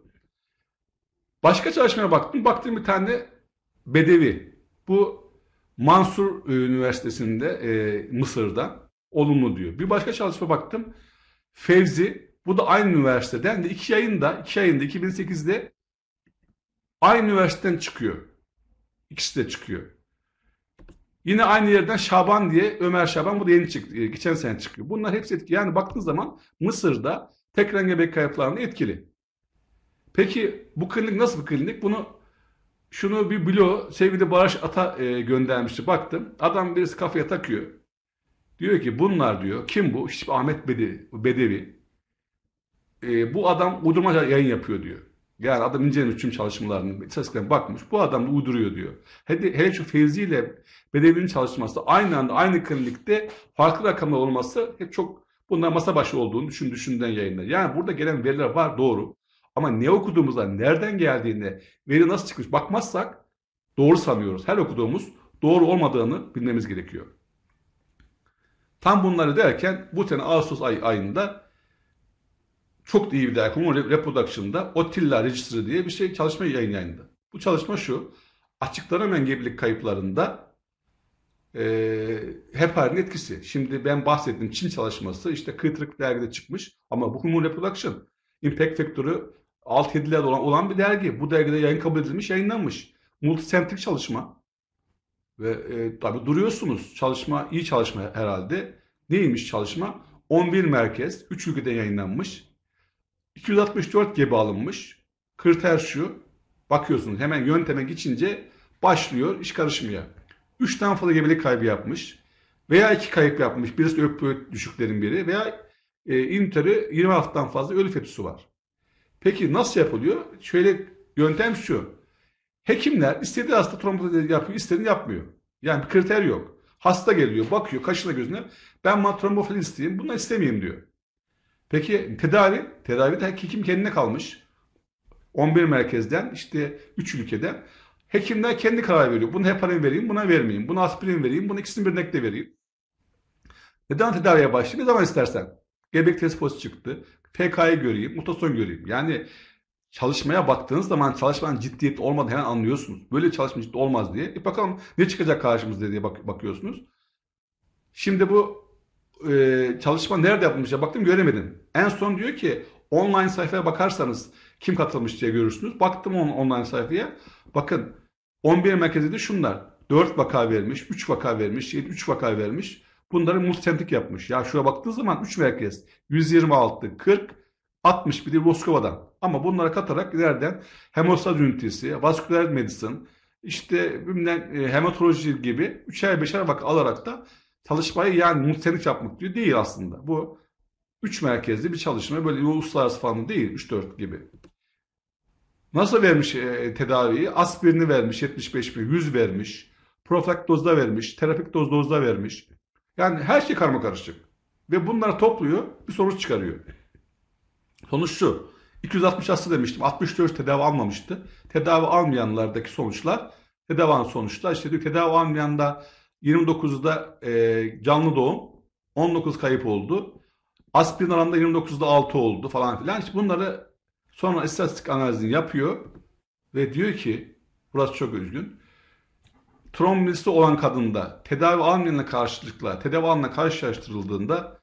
Başka çalışmaya baktım. Baktım bir tane Bedevi. Bu Mansur e, Üniversitesi'nde e, Mısır'da olumlu diyor. Bir başka çalışma baktım. Fevzi. Bu da aynı üniversiteden de iki yayında, iki yayında iki bin sekizde aynı üniversiteden çıkıyor. İkisi de çıkıyor. Yine aynı yerden Şaban diye Ömer Şaban, bu da yeni çıktı. e, Geçen sene çıkıyor. Bunlar hepsi etkili. Yani baktığınız zaman Mısır'da tek renk bebek kayıplarında etkili. Peki bu klinik nasıl bir klinik? Bunu şunu bir blog sevgili Barış Ata e, göndermişti. Baktım. Adam birisi kafaya takıyor. Diyor ki bunlar diyor. Kim bu? İşte Ahmet Bedevi. Bedevi. E, bu adam uydurma yayın yapıyor diyor. Yani adam incelemiş tüm çalışmalarını, istatistiklerine bakmış. Bu adam da uyduruyor diyor. Hele, hele şu Fevzi ile Bedevi'nin çalışması da aynı anda aynı klinikte farklı rakamlar olması hep çok bunlar masa başı olduğunu düşün, düşünden yayınlar. Yani burada gelen veriler var, doğru. Ama ne okuduğumuzda nereden geldiğine, veri nasıl çıkmış bakmazsak doğru sanıyoruz. Her okuduğumuz doğru olmadığını bilmemiz gerekiyor. Tam bunları derken bu sene Ağustos ay, ayında çok iyi bir dergi Human Reproduction'da Otilla Registry diye bir şey çalışma yayınlandı. Bu çalışma şu: açıklanamayan gebelik kayıplarında e, heparin etkisi. Şimdi ben bahsettiğim Çin çalışması işte Kıytırık dergide çıkmış ama bu Human Reproduction Impact Faktörü alt yedilerde olan, olan bir dergi. Bu dergide yayın kabul edilmiş, yayınlanmış. Multisentrik çalışma. Ve e, tabi duruyorsunuz. Çalışma, iyi çalışma herhalde. Neymiş çalışma? on bir merkez, üç ülkede yayınlanmış. iki yüz altmış dört gebe alınmış. Kriter şu. Bakıyorsunuz hemen yönteme geçince başlıyor, iş karışmıyor. üçten fazla gebelik kaybı yapmış. Veya iki kayıp yapmış. Birisi öpü düşüklerin biri. Veya e, interi yirmi haftadan fazla ölü fetüsü var. Peki nasıl yapılıyor? Şöyle, yöntem şu: hekimler istediği hasta trombot yapıyor, istediğini yapmıyor. Yani bir kriter yok. Hasta geliyor, bakıyor kaşına gözüne, ben trombofil isteyeyim, bunu istemeyeyim diyor. Peki tedavi? Tedavi de hekim kendine kalmış. on bir merkezden, işte üç ülkeden. Hekimler kendi karar veriyor. Bunu heparin vereyim, buna vermeyeyim. Buna aspirin vereyim, bunu ikisini birlikte de vereyim. Neden tedaviye başlayayım? Ne zaman istersen. Gebelik test pozitif çıktı. F K'yı göreyim, mutasyonu göreyim. Yani çalışmaya baktığınız zaman çalışmanın ciddiyetli olmadığını hemen anlıyorsunuz. Böyle çalışma ciddi olmaz diye. E bakalım ne çıkacak karşımızda diye bak bakıyorsunuz. Şimdi bu e, çalışma nerede yapılmış diye baktım, göremedim. En son diyor ki online sayfaya bakarsanız kim katılmış diye görürsünüz. Baktım on, online sayfaya. Bakın on bir merkezde de şunlar. dört vaka vermiş, üç vaka vermiş, üç vaka vermiş. Bunları multisentrik yapmış. Ya şuraya baktığı zaman üç merkez, yüz yirmi altı, kırk, altmış bir de Roskova'dan. Ama bunlara katarak ileriden hemostaz ünitesi, vasküler medisin, işte bilmem, e, hematoloji gibi üçer beşer vaka alarak da çalışmayı yani multisentrik yapmak diyor. Değil aslında. Bu üç merkezli bir çalışma. Böyle uluslararası falan değil. üç dört gibi. Nasıl vermiş e, tedaviyi? Aspirini vermiş, yetmiş beş bin, yüz vermiş. Profilaktik dozda vermiş, terapik doz dozda vermiş. Yani her şey karmakarışık. Ve bunları topluyor, bir sonuç çıkarıyor. Sonuç şu: iki yüz altmış hasta demiştim, altmış dört tedavi almamıştı. Tedavi almayanlardaki sonuçlar, tedavi sonuçlar işte diyor, tedavi almayanda yirmi dokuzda e, canlı doğum, on dokuz kayıp oldu. Aspirin oranında yirmi dokuzda altı oldu falan filan. İşte bunları sonra istatistik analizini yapıyor ve diyor ki, burası çok üzgün: trombisi olan kadında tedavi almayanla karşılıkla tedavi alanla karşılaştırıldığında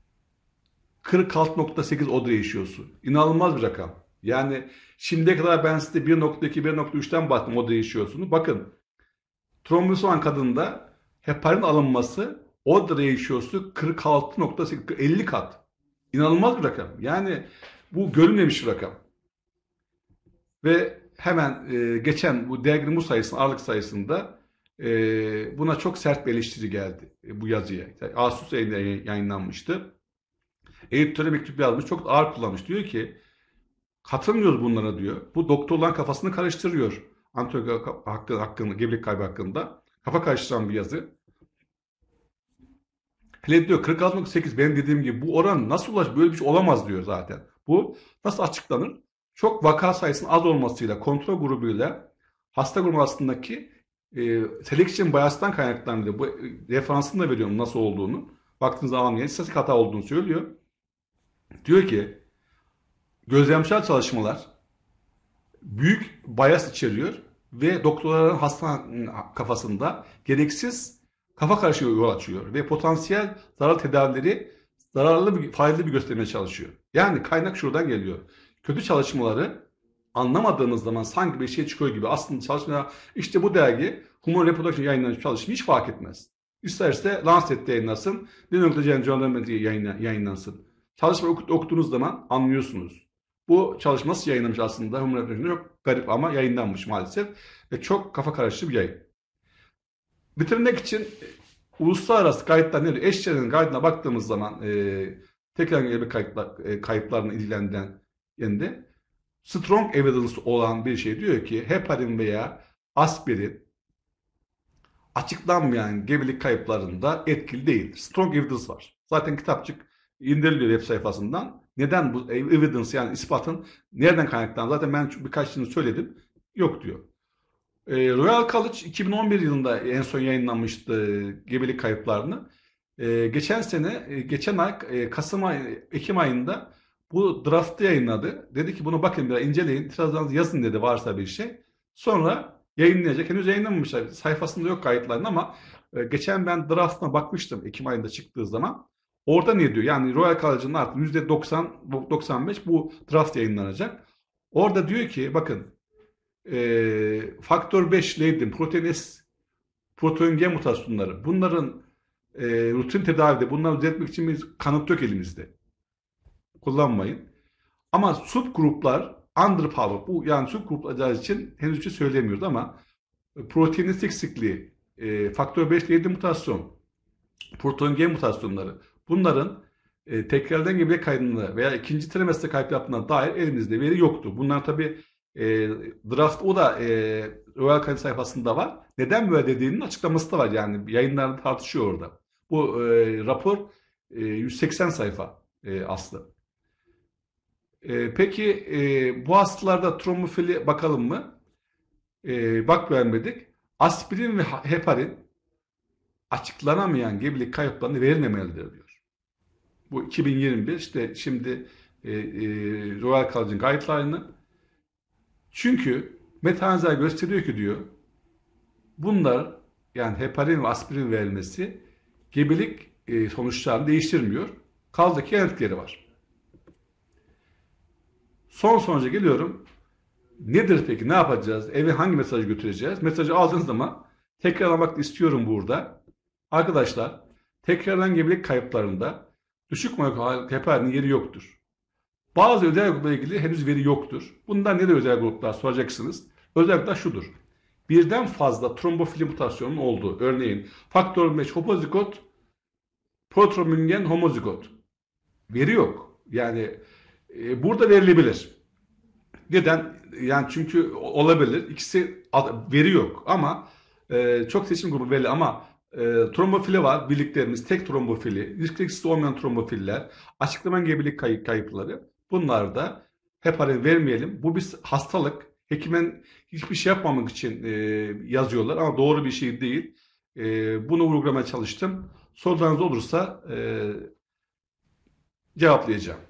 kırk altı nokta sekiz oda ratio'su. İnanılmaz bir rakam. Yani şimdiye kadar ben size bir nokta iki, bir nokta üçten baktım oda ratio'sunu. Bakın, trombisi olan kadında heparin alınması oda ratio'su kırk altı nokta sekiz, elli kat. İnanılmaz bir rakam. Yani bu görülmemiş bir rakam. Ve hemen e, geçen bu derginin bu sayısının, Aralık sayısında e, buna çok sert bir eleştiri geldi e, bu yazıya. Yani Ağustos ayında yayınlanmıştı. Editöre mektup yazmış, çok ağır kullanmış. Diyor ki katılmıyoruz bunlara diyor. Bu doktorların kafasını karıştırıyor. Antibiyotik hakkında, hakkında, gebelik kaybı hakkında. Kafa karıştıran bir yazı. Hele diyor kırk altı nokta sekiz, benim dediğim gibi bu oran nasıl ulaş, böyle bir şey olamaz diyor zaten. Bu nasıl açıklanır? Çok vaka sayısının az olmasıyla, kontrol grubuyla hasta grubu arasındaki e, selection bias'tan kaynaklanıyor. Bu e, referansını da veriyorum nasıl olduğunu. baktığınız zaman yani istatistik hata olduğunu söylüyor. Diyor ki gözlemsel çalışmalar büyük bias içeriyor ve doktorların hasta kafasında gereksiz kafa karışıklığı yol açıyor ve potansiyel zararlı tedavileri zararlı bir, faydalı bir göstermeye çalışıyor. Yani kaynak şuradan geliyor. Kötü çalışmaları anlamadığınız zaman sanki bir şey çıkıyor gibi. Aslında çalışmaya işte bu dergi Human Reproduction yayınlanmış çalışma hiç fark etmez. İsterse Lancet'te yayınlansın, New England Journal of Medicine'de yayınlansın. Çalışma okuduğunuz zaman anlıyorsunuz. Bu çalışma nasıl yayınlanmış aslında? Human Reproduction'da çok garip ama yayınlanmış maalesef. Ve çok kafa karıştırıcı bir yayın. Bitirmek için uluslararası kayıtlar nedir? Eşçe'nin kaydına baktığımız zaman e, tekrar gibi kayıtlar, e, kayıplarla ilgilenen yerinde strong evidence olan bir şey diyor ki heparin veya aspirin açıklanmayan gebelik kayıplarında etkili değil. Strong evidence var. Zaten kitapçık indiriliyor web sayfasından. Neden bu evidence yani ispatın nereden kaynaklandığını zaten ben birkaç yıl söyledim. Yok diyor. E, Royal College iki bin on bir yılında en son yayınlanmıştı gebelik kayıplarını. E, geçen sene, e, geçen ay e, Kasım ay, Ekim ayında bu draft'ı yayınladı. Dedi ki bunu bakın biraz inceleyin, itirazlarınızı yazın dedi varsa bir şey. Sonra yayınlayacak. Henüz yayınlamamışlar. Sayfasında yok kayıtların ama e, geçen ben draft'ına bakmıştım Ekim ayında çıktığı zaman. Orada ne diyor? Yani Royal College'ın artık yüzde doksan doksan beş bu draft yayınlanacak. Orada diyor ki bakın e, faktör beş Leydin, protein S, protein G mutasyonları bunların e, rutin tedavide bunları düzeltmek için bir kanıt yok elimizde. Kullanmayın. Ama subgruplar underpowered. Bu yani subgruplar için henüz bir şey söylemiyoruz ama protein S eksikliği, e, faktör beş Leydin mutasyon, protein G mutasyonları bunların e, tekrardan gebelik kaydında veya ikinci trimestre kayıp yaptığına dair elimizde veri yoktu. Bunlar tabi e, draft o da e, Royal College sayfasında var. Neden böyle dediğinin açıklaması da var yani yayınlarda tartışıyor orada. Bu e, rapor e, yüz seksen sayfa e, aslı. E, peki e, bu hastalarda trombofili bakalım mı? E, bak vermedik. Aspirin ve heparin açıklanamayan gebelik kayıplarını verilmemelidir diyor. Bu iki bin yirmi bir işte şimdi e, e, Royal College'ın guideline'ı. Çünkü meta-analizler gösteriyor ki diyor bunlar yani heparin ve aspirin verilmesi gebelik e, sonuçlarını değiştirmiyor. Kaldı ki yan etkileri var. Son sonuca geliyorum. Nedir peki? Ne yapacağız? Eve hangi mesajı götüreceğiz? Mesajı aldığınız zaman tekrarlamak istiyorum burada. Arkadaşlar tekrarlanan gebelik kayıplarında düşük molekül heparinin yeri yoktur. Bazı özel grupla ilgili henüz veri yoktur. Bundan nedir özel gruplar soracaksınız. Özel gruplar şudur. Birden fazla trombofili mutasyonun olduğu. Örneğin faktör beş homozigot, protrombingen homozigot. Veri yok. Yani e, burada verilebilir. Neden? Yani çünkü olabilir. İkisi veri yok ama e, çok seçim grubu belli ama e, trombofili var bildiklerimiz. Tek trombofili, risk ilişkisi olmayan trombofiller, açıklamayan gebelik kay kayıpları. Bunlar da heparin vermeyelim. Bu bir hastalık. Hekimin hiçbir şey yapmamak için e, yazıyorlar ama doğru bir şey değil. E, bunu vurgulamaya çalıştım. Sorularınız olursa e, cevaplayacağım.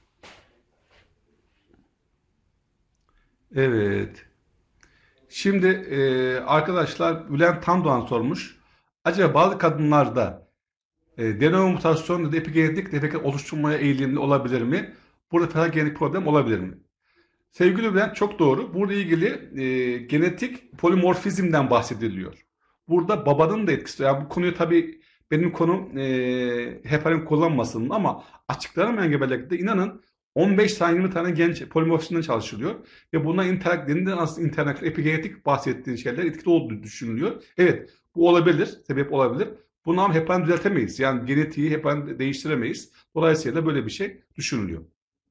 Evet. Şimdi e, arkadaşlar Bülent Tandoğan sormuş. Acaba bazı kadınlarda e, de novo mutasyon ya da epigenetik defekt oluşturmaya eğilimli olabilir mi? Burada ferah genetik problem olabilir mi? Sevgili Bülent çok doğru. Burada ilgili e, genetik polimorfizmden bahsediliyor. Burada babanın da etkisi. Yani bu konuyu tabii benim konum e, heparin kullanmasının ama açıklanamayan gebelekte inanın on beş tane yirmi tane genç polimorfizmden çalışılıyor. Ve buna interak denilen aslında interak epigenetik bahsettiğin şeyler etkili olduğu düşünülüyor. Evet bu olabilir. Sebep olabilir. Bunu ama heparin düzeltemeyiz. Yani genetiği heparin değiştiremeyiz. Dolayısıyla böyle bir şey düşünülüyor.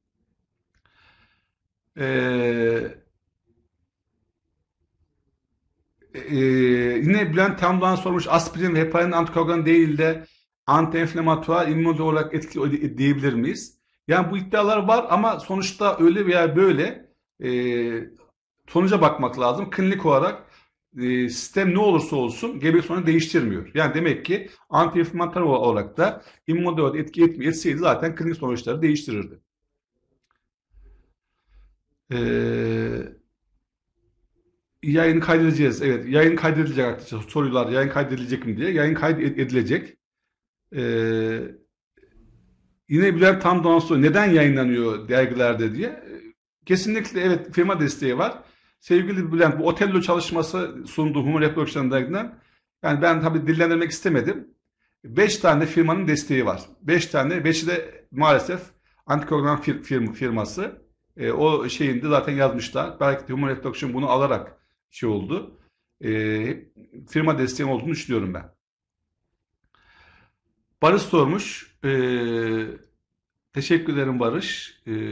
Ee, e, yine Bülent Tandoğan sormuş aspirin ve heparin antikoagulan değil de anti-enflamatuar immünoloji olarak etkili diyebilir miyiz? Yani bu iddialar var ama sonuçta öyle veya böyle e, sonuca bakmak lazım. Klinik olarak e, sistem ne olursa olsun gebelik sonucu değiştirmiyor. Yani demek ki anti-inflamatuar olarak da immünoglobulin etki etmi etseydi zaten klinik sonuçları değiştirirdi. Ee, Yayın kaydedeceğiz. Evet, yayın kaydedilecek arkadaşlar. Soruyorlar yayın kaydedilecek mi diye. Yayın kaydedilecek. Ee, Yine Bülent Tamdoğan soruyor. Neden yayınlanıyor dergilerde diye. Ee, Kesinlikle evet, firma desteği var. Sevgili Bülent, bu Otello çalışması sunduğu Human Reproduction dergiden, yani ben tabii dillendirmek istemedim. Beş tane firmanın desteği var. Beş tane, beşi de maalesef antikoagulan fir, firm, firması. E, o şeyinde zaten yazmışlar. Belki de Human Reproduction bunu alarak şey oldu. E, Firma desteği olduğunu düşünüyorum ben. Barış sormuş. E, teşekkür ederim Barış. E,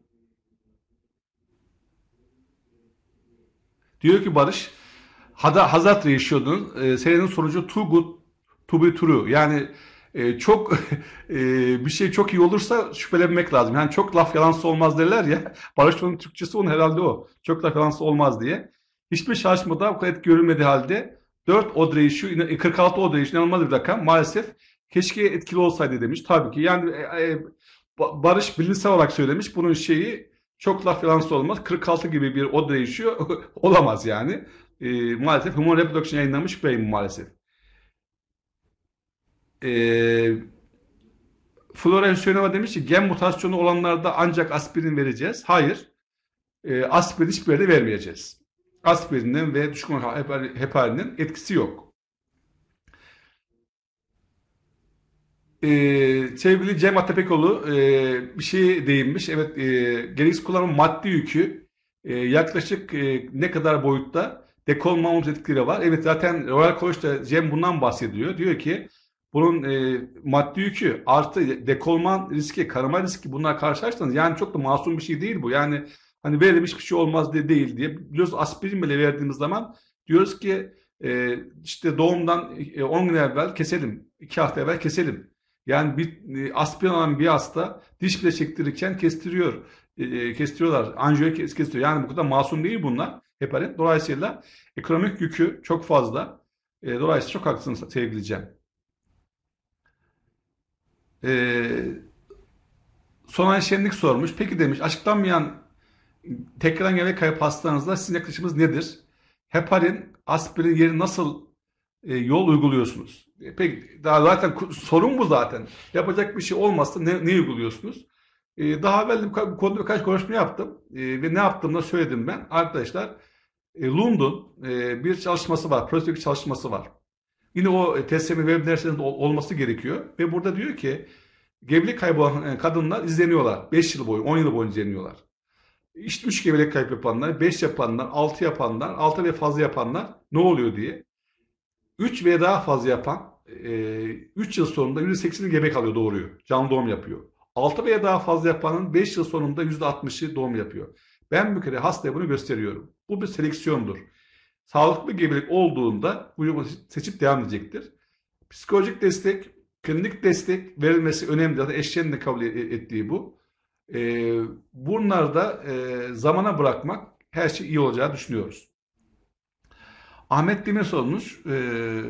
diyor ki Barış, Hazard Ratio'nun e, senenin sonucu too good to be true. Yani e, çok e, bir şey çok iyi olursa şüphelenmek lazım. Yani çok laf yalansı olmaz derler ya. Barış onun Türkçesi onun herhalde o. Çok laf yalansı olmaz diye. Hiçbir çalışmada bu kadar etki görülmediği halde dört odd ratio, kırk altı odd ratio inanılmaz bir rakam. Maalesef keşke etkili olsaydı demiş. Tabii ki yani e, e, Barış bilimsel olarak söylemiş. Bunun şeyi çok laf yalansı olmaz. kırk altı gibi bir odd ratio olamaz yani. E, maalesef Human Reproduction yayınlamış beyim maalesef. E, Flora Hüseyinova demiş ki gen mutasyonu olanlarda ancak aspirin vereceğiz. Hayır. E, aspirin hiçbir yerde vermeyeceğiz. Aspirinin ve düşük heparinin etkisi yok. Ee, sevgili Cem Atapekoğlu e, bir şey değinmiş. Evet, e, gereksiz kullanım maddi yükü e, yaklaşık e, ne kadar boyutta dekolmamız etkileri var. Evet, zaten Royal College'da Cem bundan bahsediyor. Diyor ki bunun e, maddi yükü artı dekolman riski, kanama riski, bunlar karşılaştırırsanız yani çok da masum bir şey değil bu. Yani hani verelim hiçbir şey olmaz diye değil diye. Biliyoruz, aspirin bile verdiğimiz zaman diyoruz ki e, işte doğumdan e, on gün evvel keselim, iki hafta evvel keselim. Yani bir e, aspirin alan bir hasta diş bile çektirirken kestiriyor. E, kestiriyorlar. Anjiyo kestiriyor. Yani bu kadar masum değil bunlar. Heparin. Dolayısıyla ekonomik yükü çok fazla. E, dolayısıyla çok haklısınız sevgili Cem. E, Sonay Şenlik sormuş. Peki demiş, açıklanmayan tekrardan gebelik kayıp hastanızda sizin yaklaşımınız nedir? Heparin, aspirin yeri nasıl e, yol uyguluyorsunuz? E, peki daha zaten sorun bu zaten. Yapacak bir şey olmazsa ne, ne uyguluyorsunuz? E, daha evvel bu konuda birkaç konuşma yaptım. E, ve ne yaptığımda söyledim ben. Arkadaşlar, e, Lund'un e, bir çalışması var. Prospektif çalışması var. Yine o T S M web dersinde olması gerekiyor. Ve burada diyor ki gebelik kaybı olan kadınlar izleniyorlar. beş yıl boyu, on yıl boyunca izleniyorlar. İşte üç gebelik kayıp yapanlar, beş yapanlar, altı yapanlar, altı ve fazla yapanlar ne oluyor diye. üç ve daha fazla yapan üç yıl sonunda yüzde sekseni gebe kalıyor, doğuruyor. Canlı doğum yapıyor. altı veya daha fazla yapanın beş yıl sonunda yüzde altmışı doğum yapıyor. Ben bir kere hastaya bunu gösteriyorum. Bu bir seleksiyondur. Sağlıklı gebelik olduğunda bu yolu seçip devam edecektir. Psikolojik destek, klinik destek verilmesi önemli. Zaten eşeğin de kabul ettiği bu. Ee, bunlar da e, zamana bırakmak her şey iyi olacağı düşünüyoruz. Ahmet Demir sormuş. E,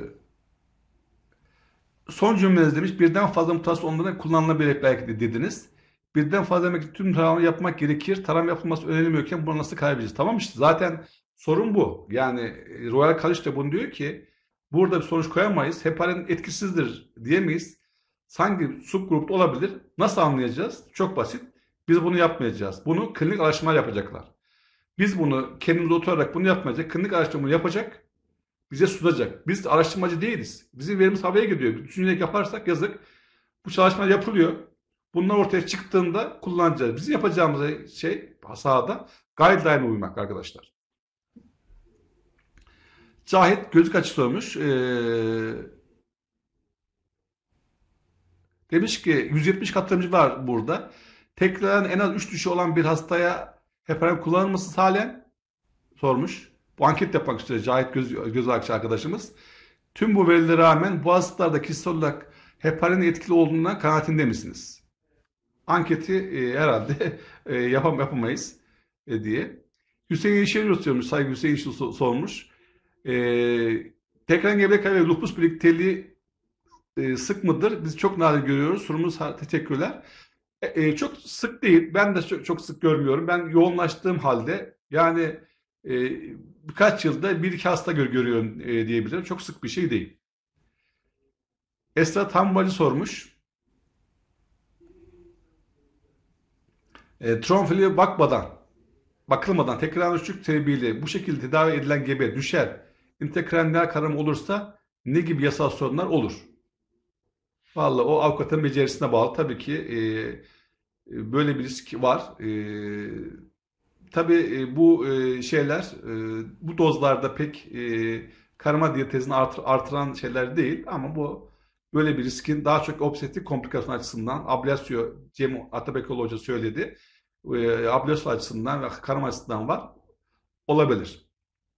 son cümleniz demiş, birden fazla mutasyon olmadan kullanılabilir belki de dediniz. Birden fazla demek tüm tarama yapmak gerekir. Tarama yapılması önemliyorken bunu nasıl kaybedeceğiz? Tamam, işte zaten sorun bu. Yani Royal College de bunu diyor ki burada bir sonuç koyamayız. Heparin etkisizdir diyemeyiz. Sanki subgrupta olabilir. Nasıl anlayacağız? Çok basit. Biz bunu yapmayacağız. Bunu klinik araştırma yapacaklar. Biz bunu kendimiz oturarak bunu yapmayacak. Klinik araştırma yapacak. Bize sunacak. Biz araştırmacı değiliz. Bizim verimiz havaya gidiyor. Düşünerek yaparsak yazık. Bu çalışma yapılıyor. Bunlar ortaya çıktığında kullanacağız. Bizim yapacağımız şey sahada guideline uymak arkadaşlar. Cahit gözlük açı sormuş. Ee, demiş ki yüz yetmiş katılımcı var burada. Tekrardan en az üç düşü olan bir hastaya heparin kullanılması halen sormuş. Bu anket yapmak istiyor Cahit Göz, Göz Akçı arkadaşımız. Tüm bu verilere rağmen bu hastalarda kişisel olarak heparin etkili olduğundan kanaatinde misiniz? Anketi e, herhalde e, yapam yapamayız e, diye. Hüseyin Yeşil sormuş. Saygı Hüseyin Yeşil sormuş. E, Tekrar gebelik ve lupus birlikteliği e, sık mıdır? Biz çok nadir görüyoruz. Sorumuz teşekkürler. E, e, çok sık değil. Ben de çok, çok sık görmüyorum. Ben yoğunlaştığım halde yani e, birkaç yılda bir iki hasta gör, görüyorum e, diyebilirim. Çok sık bir şey değil. Esra Tambacı sormuş. E, tromfili bakmadan, bakılmadan tekrar düşük sebebiyle bu şekilde tedavi edilen gebe düşer. İntrakranial kanama olursa ne gibi yasal sorunlar olur? Vallahi o avukatın becerisine bağlı. Tabii ki e, e, böyle bir risk var. E, tabii e, bu e, şeyler e, bu dozlarda pek e, karma diyetezini artır, artıran şeyler değil ama bu böyle bir riskin daha çok obstetrik komplikasyon açısından ablasyon Cem Atabekol Hoca söyledi. E, ablasyon açısından ve karma açısından var. Olabilir.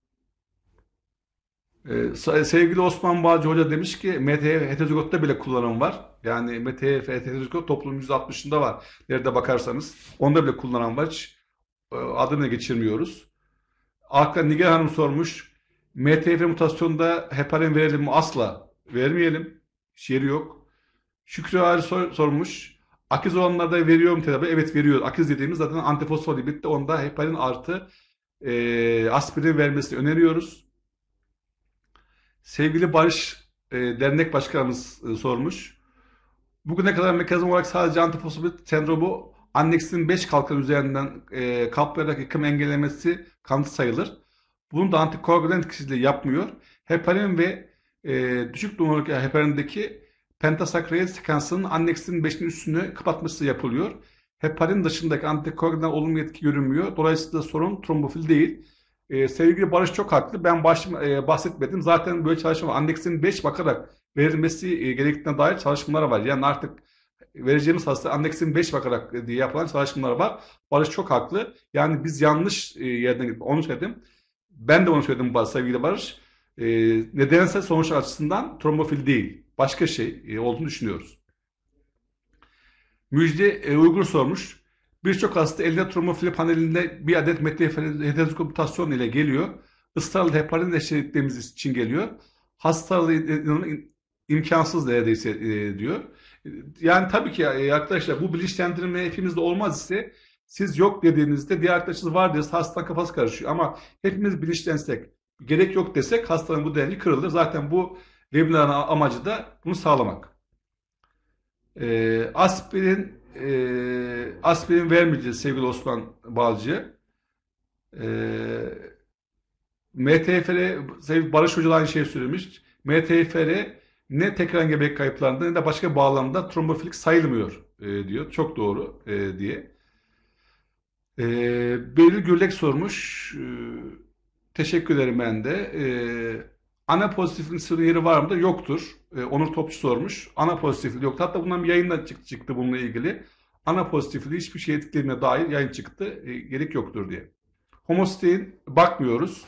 Ee, sevgili Osman Bağcı Hoca demiş ki M T F heterozigotta bile kullanım var. Yani M T F heterozigot toplumun yüzde altmışında var. Nerede bakarsanız. Onda bile kullanan var. Hiç e, adını geçirmiyoruz. Arka Nigar Hanım sormuş. M T F mutasyonda heparin verelim mi? Asla. Vermeyelim. Hiç yeri yok. Şükrü Ağrı sor, sormuş. Akiz olanlarda veriyor mu tedavi? Evet veriyor. Akiz dediğimiz zaten antifosfolipitte onda heparin artı e, aspirin vermesini öneriyoruz. Sevgili Barış e, Dernek Başkanımız e, sormuş. Bugüne kadar mekanizma olarak sadece antifosfolit sendromu anneksin beş kalkan üzerinden e, kaplayarak yıkım engellemesi kanıtı sayılır. Bunu da antikoagülant etkisiyle yapmıyor. Heparin ve e, düşük numaralı heparindeki pentasakroid sekansının anneksin beşin üstünü kapatması yapılıyor. Heparin dışındaki antikoagülant olumlu etki görünmüyor. Dolayısıyla sorun trombofil değil. Ee, sevgili Barış çok haklı. Ben başım, e, bahsetmedim. Zaten böyle çalışma Andex'in beş bakarak verilmesi e, gerektiğine dair çalışmalar var. Yani artık vereceğimiz hasta Andex'in beş bakarak e, diye yapılan çalışmalar var. Barış çok haklı. Yani biz yanlış e, yerden gittik. Onu söyledim. Ben de onu söyledim sevgili Barış. E, nedensel sonuç açısından trombofil değil. Başka şey e, olduğunu düşünüyoruz. Müjde e, Uygur sormuş. Birçok hasta elde tromofili panelinde bir adet meteheterozigot mutasyon ile geliyor. Israrlı heparin eşitliğimiz için geliyor. Hastalığı imkansız neredeyse e, diyor. Yani tabii ki e, arkadaşlar bu bilinçlendirme hepimizde olmaz ise siz yok dediğinizde diğer arkadaşınız var diyorsa hastanın kafası karışıyor. Ama hepimiz bilinçlensek, gerek yok desek hastanın bu dengi kırılır. Zaten bu webinarın amacı da bunu sağlamak. E, aspirin e, aspirin vermeyeceğiz sevgili Osman Balcı. E, M T F R sevgili Barış Hoca da aynı şeyi söylemiş. M T F R ne tekrar gebelik kayıplarında ne de başka bağlamda trombofilik sayılmıyor e, diyor. Çok doğru e, diye. E, Beril Gürlek sormuş. E, teşekkür ederim ben de. E, ana pozitifin sırrı yeri var mıdır? Yoktur. E, Onur Topçu sormuş. Ana pozitifliği yoktu. Hatta bundan bir yayın da çıktı, çıktı bununla ilgili. Ana pozitifliği hiçbir şey etkilediğine dair yayın çıktı. E, gerek yoktur diye. Homostein bakmıyoruz.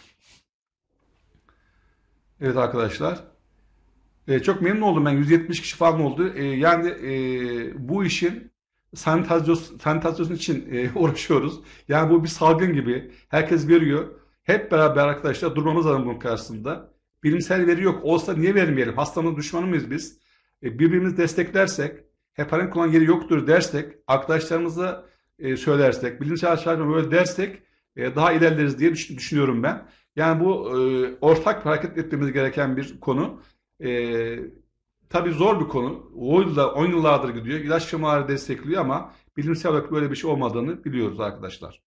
Evet arkadaşlar. E, çok memnun oldum ben. yüz yetmiş kişi falan oldu. E, yani e, bu işin sanitazyon, sanitasyonu için e, uğraşıyoruz. Yani bu bir salgın gibi. Herkes veriyor. Hep beraber arkadaşlar durmamız lazım bunun karşısında. Bilimsel veri yok. Olsa niye vermeyelim? Hastanın düşmanı mıyız biz? E, birbirimizi desteklersek, heparin kullanım yeri yoktur dersek, arkadaşlarımıza e, söylersek, bilimsel araştırma böyle dersek e, daha ilerleriz diye düşün, düşünüyorum ben. Yani bu e, ortak hareket etmemiz gereken bir konu. E, tabii zor bir konu. on yılda, on yıllardır gidiyor. İlaç firmaları destekliyor ama bilimsel olarak böyle bir şey olmadığını biliyoruz arkadaşlar.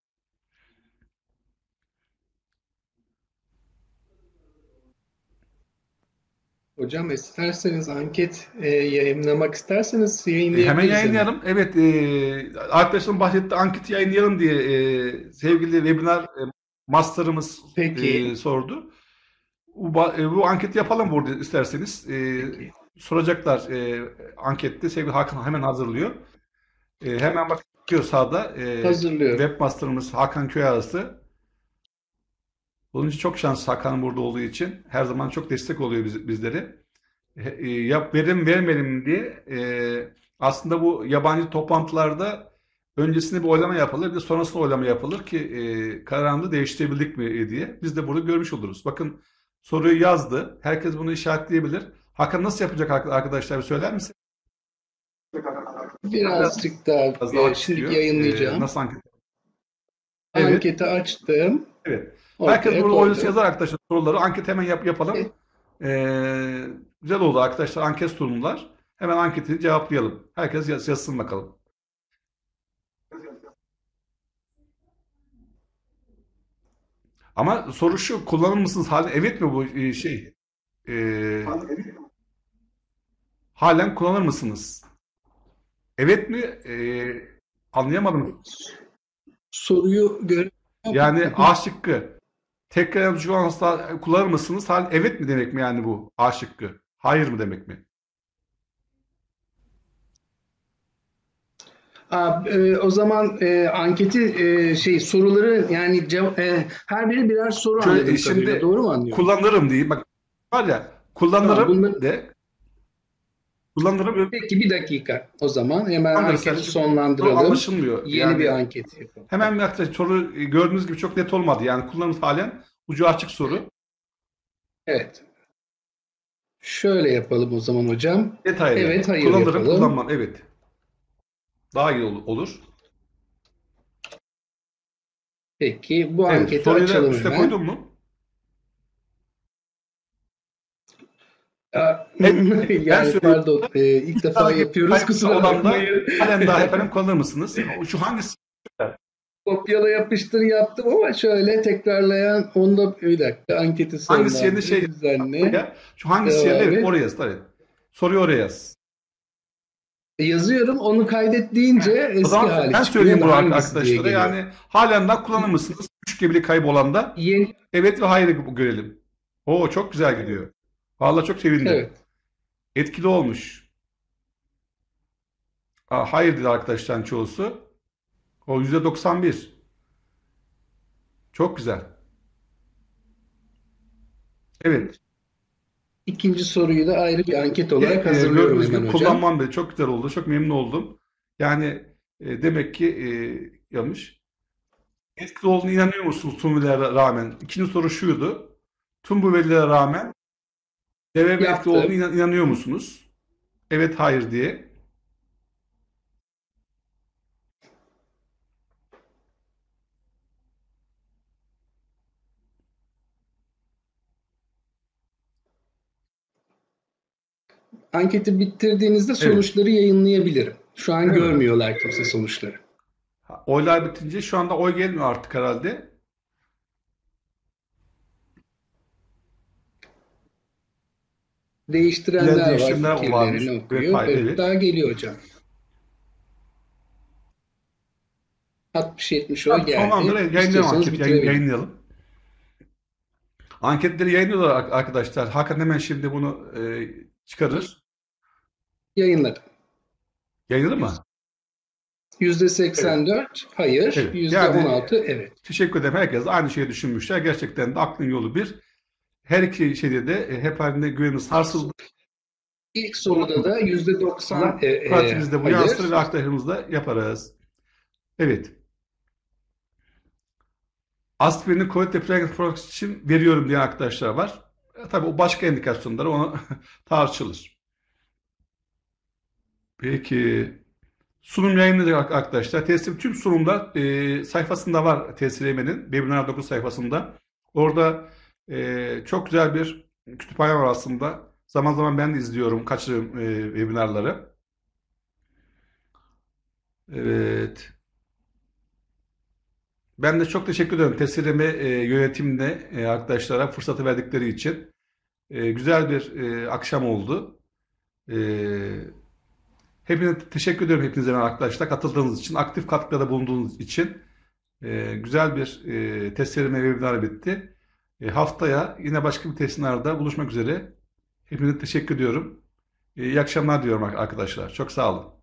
Hocam isterseniz anket e, yayınlamak isterseniz E, hemen yayınlayabiliriz hemen. yayınlayalım. Evet, e, arkadaşım bahsetti anketi yayınlayalım diye e, sevgili webinar e, master'ımız e, Peki, sordu. Bu, ba- e, bu anketi yapalım burada isterseniz. E, peki. soracaklar e, ankette. Sevgili Hakan hemen hazırlıyor. E, hemen bakıyor sağda. E, Hazırlıyorum. webmaster'ımız Hakan Köyarası. Bunun için çok şanslı Hakan burada olduğu için. Her zaman çok destek oluyor biz, bizlere. E, e, yap verim vermeyelim diye e, aslında bu yabancı toplantılarda öncesinde bir oylama yapılır, bir de sonrasında oylama yapılır ki e, kararını değiştirebildik mi diye. Biz de burada görmüş oluruz. Bakın soruyu yazdı. Herkes bunu işaretleyebilir. Hakan nasıl yapacak arkadaşlar bir söyler misin? Biraz Birazcık daha e, hızlamak şimdi istiyor. Ee, yayınlayacağım. nasıl anket? Evet. Anketi açtım. Evet. Herkes Ortaya burada oyuncu koydum. yazar arkadaşlar soruları. Anket hemen yap E, yapalım. Ee, güzel oldu arkadaşlar. Anket sunumlar. Hemen anketi cevaplayalım. Herkes yaz- yazsın bakalım. Ama soru şu, kullanır mısınız halen? Evet mi bu e, şey? Ee, halen kullanır mısınız? Evet mi? Ee, anlayamadım. Soruyu göre Yani A şıkkı. Tekrar yanlış olan hasta kullanır mısınız? Hal evet mi demek mi yani bu? A şıkkı. Hayır mı demek mi? Aa, e, o zaman e, anketi e, şey soruları yani cev- e, her biri birer soru Şöyle e, anladığım kadarıyla. şimdi Doğru mu anlıyorum? kullanırım diye. Bak var ya Tamam, kullanırım bunları de kullanırım peki bir dakika. O zaman hemen kullanırsa anketi çünkü soru sonlandıralım. anlaşılmıyor. Yeni bir Yani anket yapalım. hemen bir arkadaşlar soru e, gördüğünüz gibi çok net olmadı. Yani kullanırız halen ucu açık soru. Evet. Şöyle yapalım o zaman hocam. Detaylı. Evet, hayır Kullanırım, yapalım. kullanmam. Evet. Daha iyi ol- olur. Peki bu Evet. anketi Soruyu da açalım üste hemen. koydun mu? Aa, Evet. Ben Yani söyleyeyim. pardon, e, ilk Bir defa tane yapıyoruz, kayıp kusura olan da bakmayın. halen daha efendim kullanır mısınız? Şu hangisi? Kopyala yapıştır yaptım ama şöyle tekrarlayan onda bir dakika anketi Hangisi yerine sonlandır, şey düzenle, ya? Şu hangisi yerine? devam Evet et. oraya yaz. Tabii. Soruyu oraya yaz. E, Yazıyorum, onu kaydet deyince O eski zaman hali ben çıkıyor söyleyeyim ya da bunu hangisi diye arkadaşlara. geliyor. Yani halen daha kullanır mısınız? Üç gebeli kaybolanda. Yeni, Evet ve hayır görelim. Oo çok güzel gidiyor. Vallahi çok sevindim. evet. Etkili olmuş. Aa, hayır dedi arkadaşların çoğusu. O yüzde doksan bir. Çok güzel. Evet. İkinci soruyu da ayrı bir anket Ki, olarak e, hazırlıyorum gördüğünüz gibi hemen hocam. kullanmam da çok güzel oldu. Çok memnun oldum. Yani e, demek ki e, yamış. Etkili olduğunu inanıyor musunuz tüm verilere rağmen? İkinci soru şuydu. Tüm bu verilere rağmen D V M etkili olduğunu Yaptım. inan- inanıyor musunuz? Evet, hayır diye. Anketi bitirdiğinizde Evet. sonuçları yayınlayabilirim. Şu an Öyle mi? görmüyorlar kimse sonuçları. Ha, oylar bitince şu anda oy gelmiyor artık herhalde. Gelen Değiştirenler var, değişimler varmış. fikirlerini Evet, okuyor. hayır, Evet, evet. daha geliyor hocam. altmış yetmiş oy Tamam, sonlandır. geldi. Yayınlayalım İstiyorsanız anketi. Yayın, bitirebilirim. yayınlayalım. Anketleri yayınlıyorlar ar- arkadaşlar. Hakan hemen şimdi bunu e, çıkarır. Yayınladım. Yayınladı mı? Evet. yüzde seksen dört hayır, Evet. Yani e, yüzde on altı evet. teşekkür ederim. Herkes aynı şeyi düşünmüşler. Gerçekten de aklın yolu bir. Her iki şeyde de e, hep halinde güvenimiz sarsıldı. İlk soruda da yüzde doksan e, e, Pratiğimizde bu yansır hayır. ve arkadaşlarımızla yaparız. Evet. Aspirini COVID preventif profilaksis için veriyorum diyen arkadaşlar var. E, tabii o başka indikasyonları onu tartışılır. Peki. Sunum yayınladık arkadaşlar. Teslim tüm sunumlar e, sayfasında var T S R M'nin Webinar dokuz sayfasında. Orada e, çok güzel bir kütüphane var aslında. Zaman zaman ben de izliyorum, kaçırıyorum e, webinarları. Evet. Ben de çok teşekkür ederim T S R M e, yönetimine e, arkadaşlara fırsatı verdikleri için. E, güzel bir e, akşam oldu. E, hepinize teşekkür ediyorum hepinize arkadaşlar katıldığınız için, aktif katkıda bulunduğunuz için. E, güzel bir e, testlerime webinar bitti. E, haftaya yine başka bir testlerde buluşmak üzere. Hepinize teşekkür ediyorum. E, iyi akşamlar diyorum arkadaşlar. Çok sağ olun.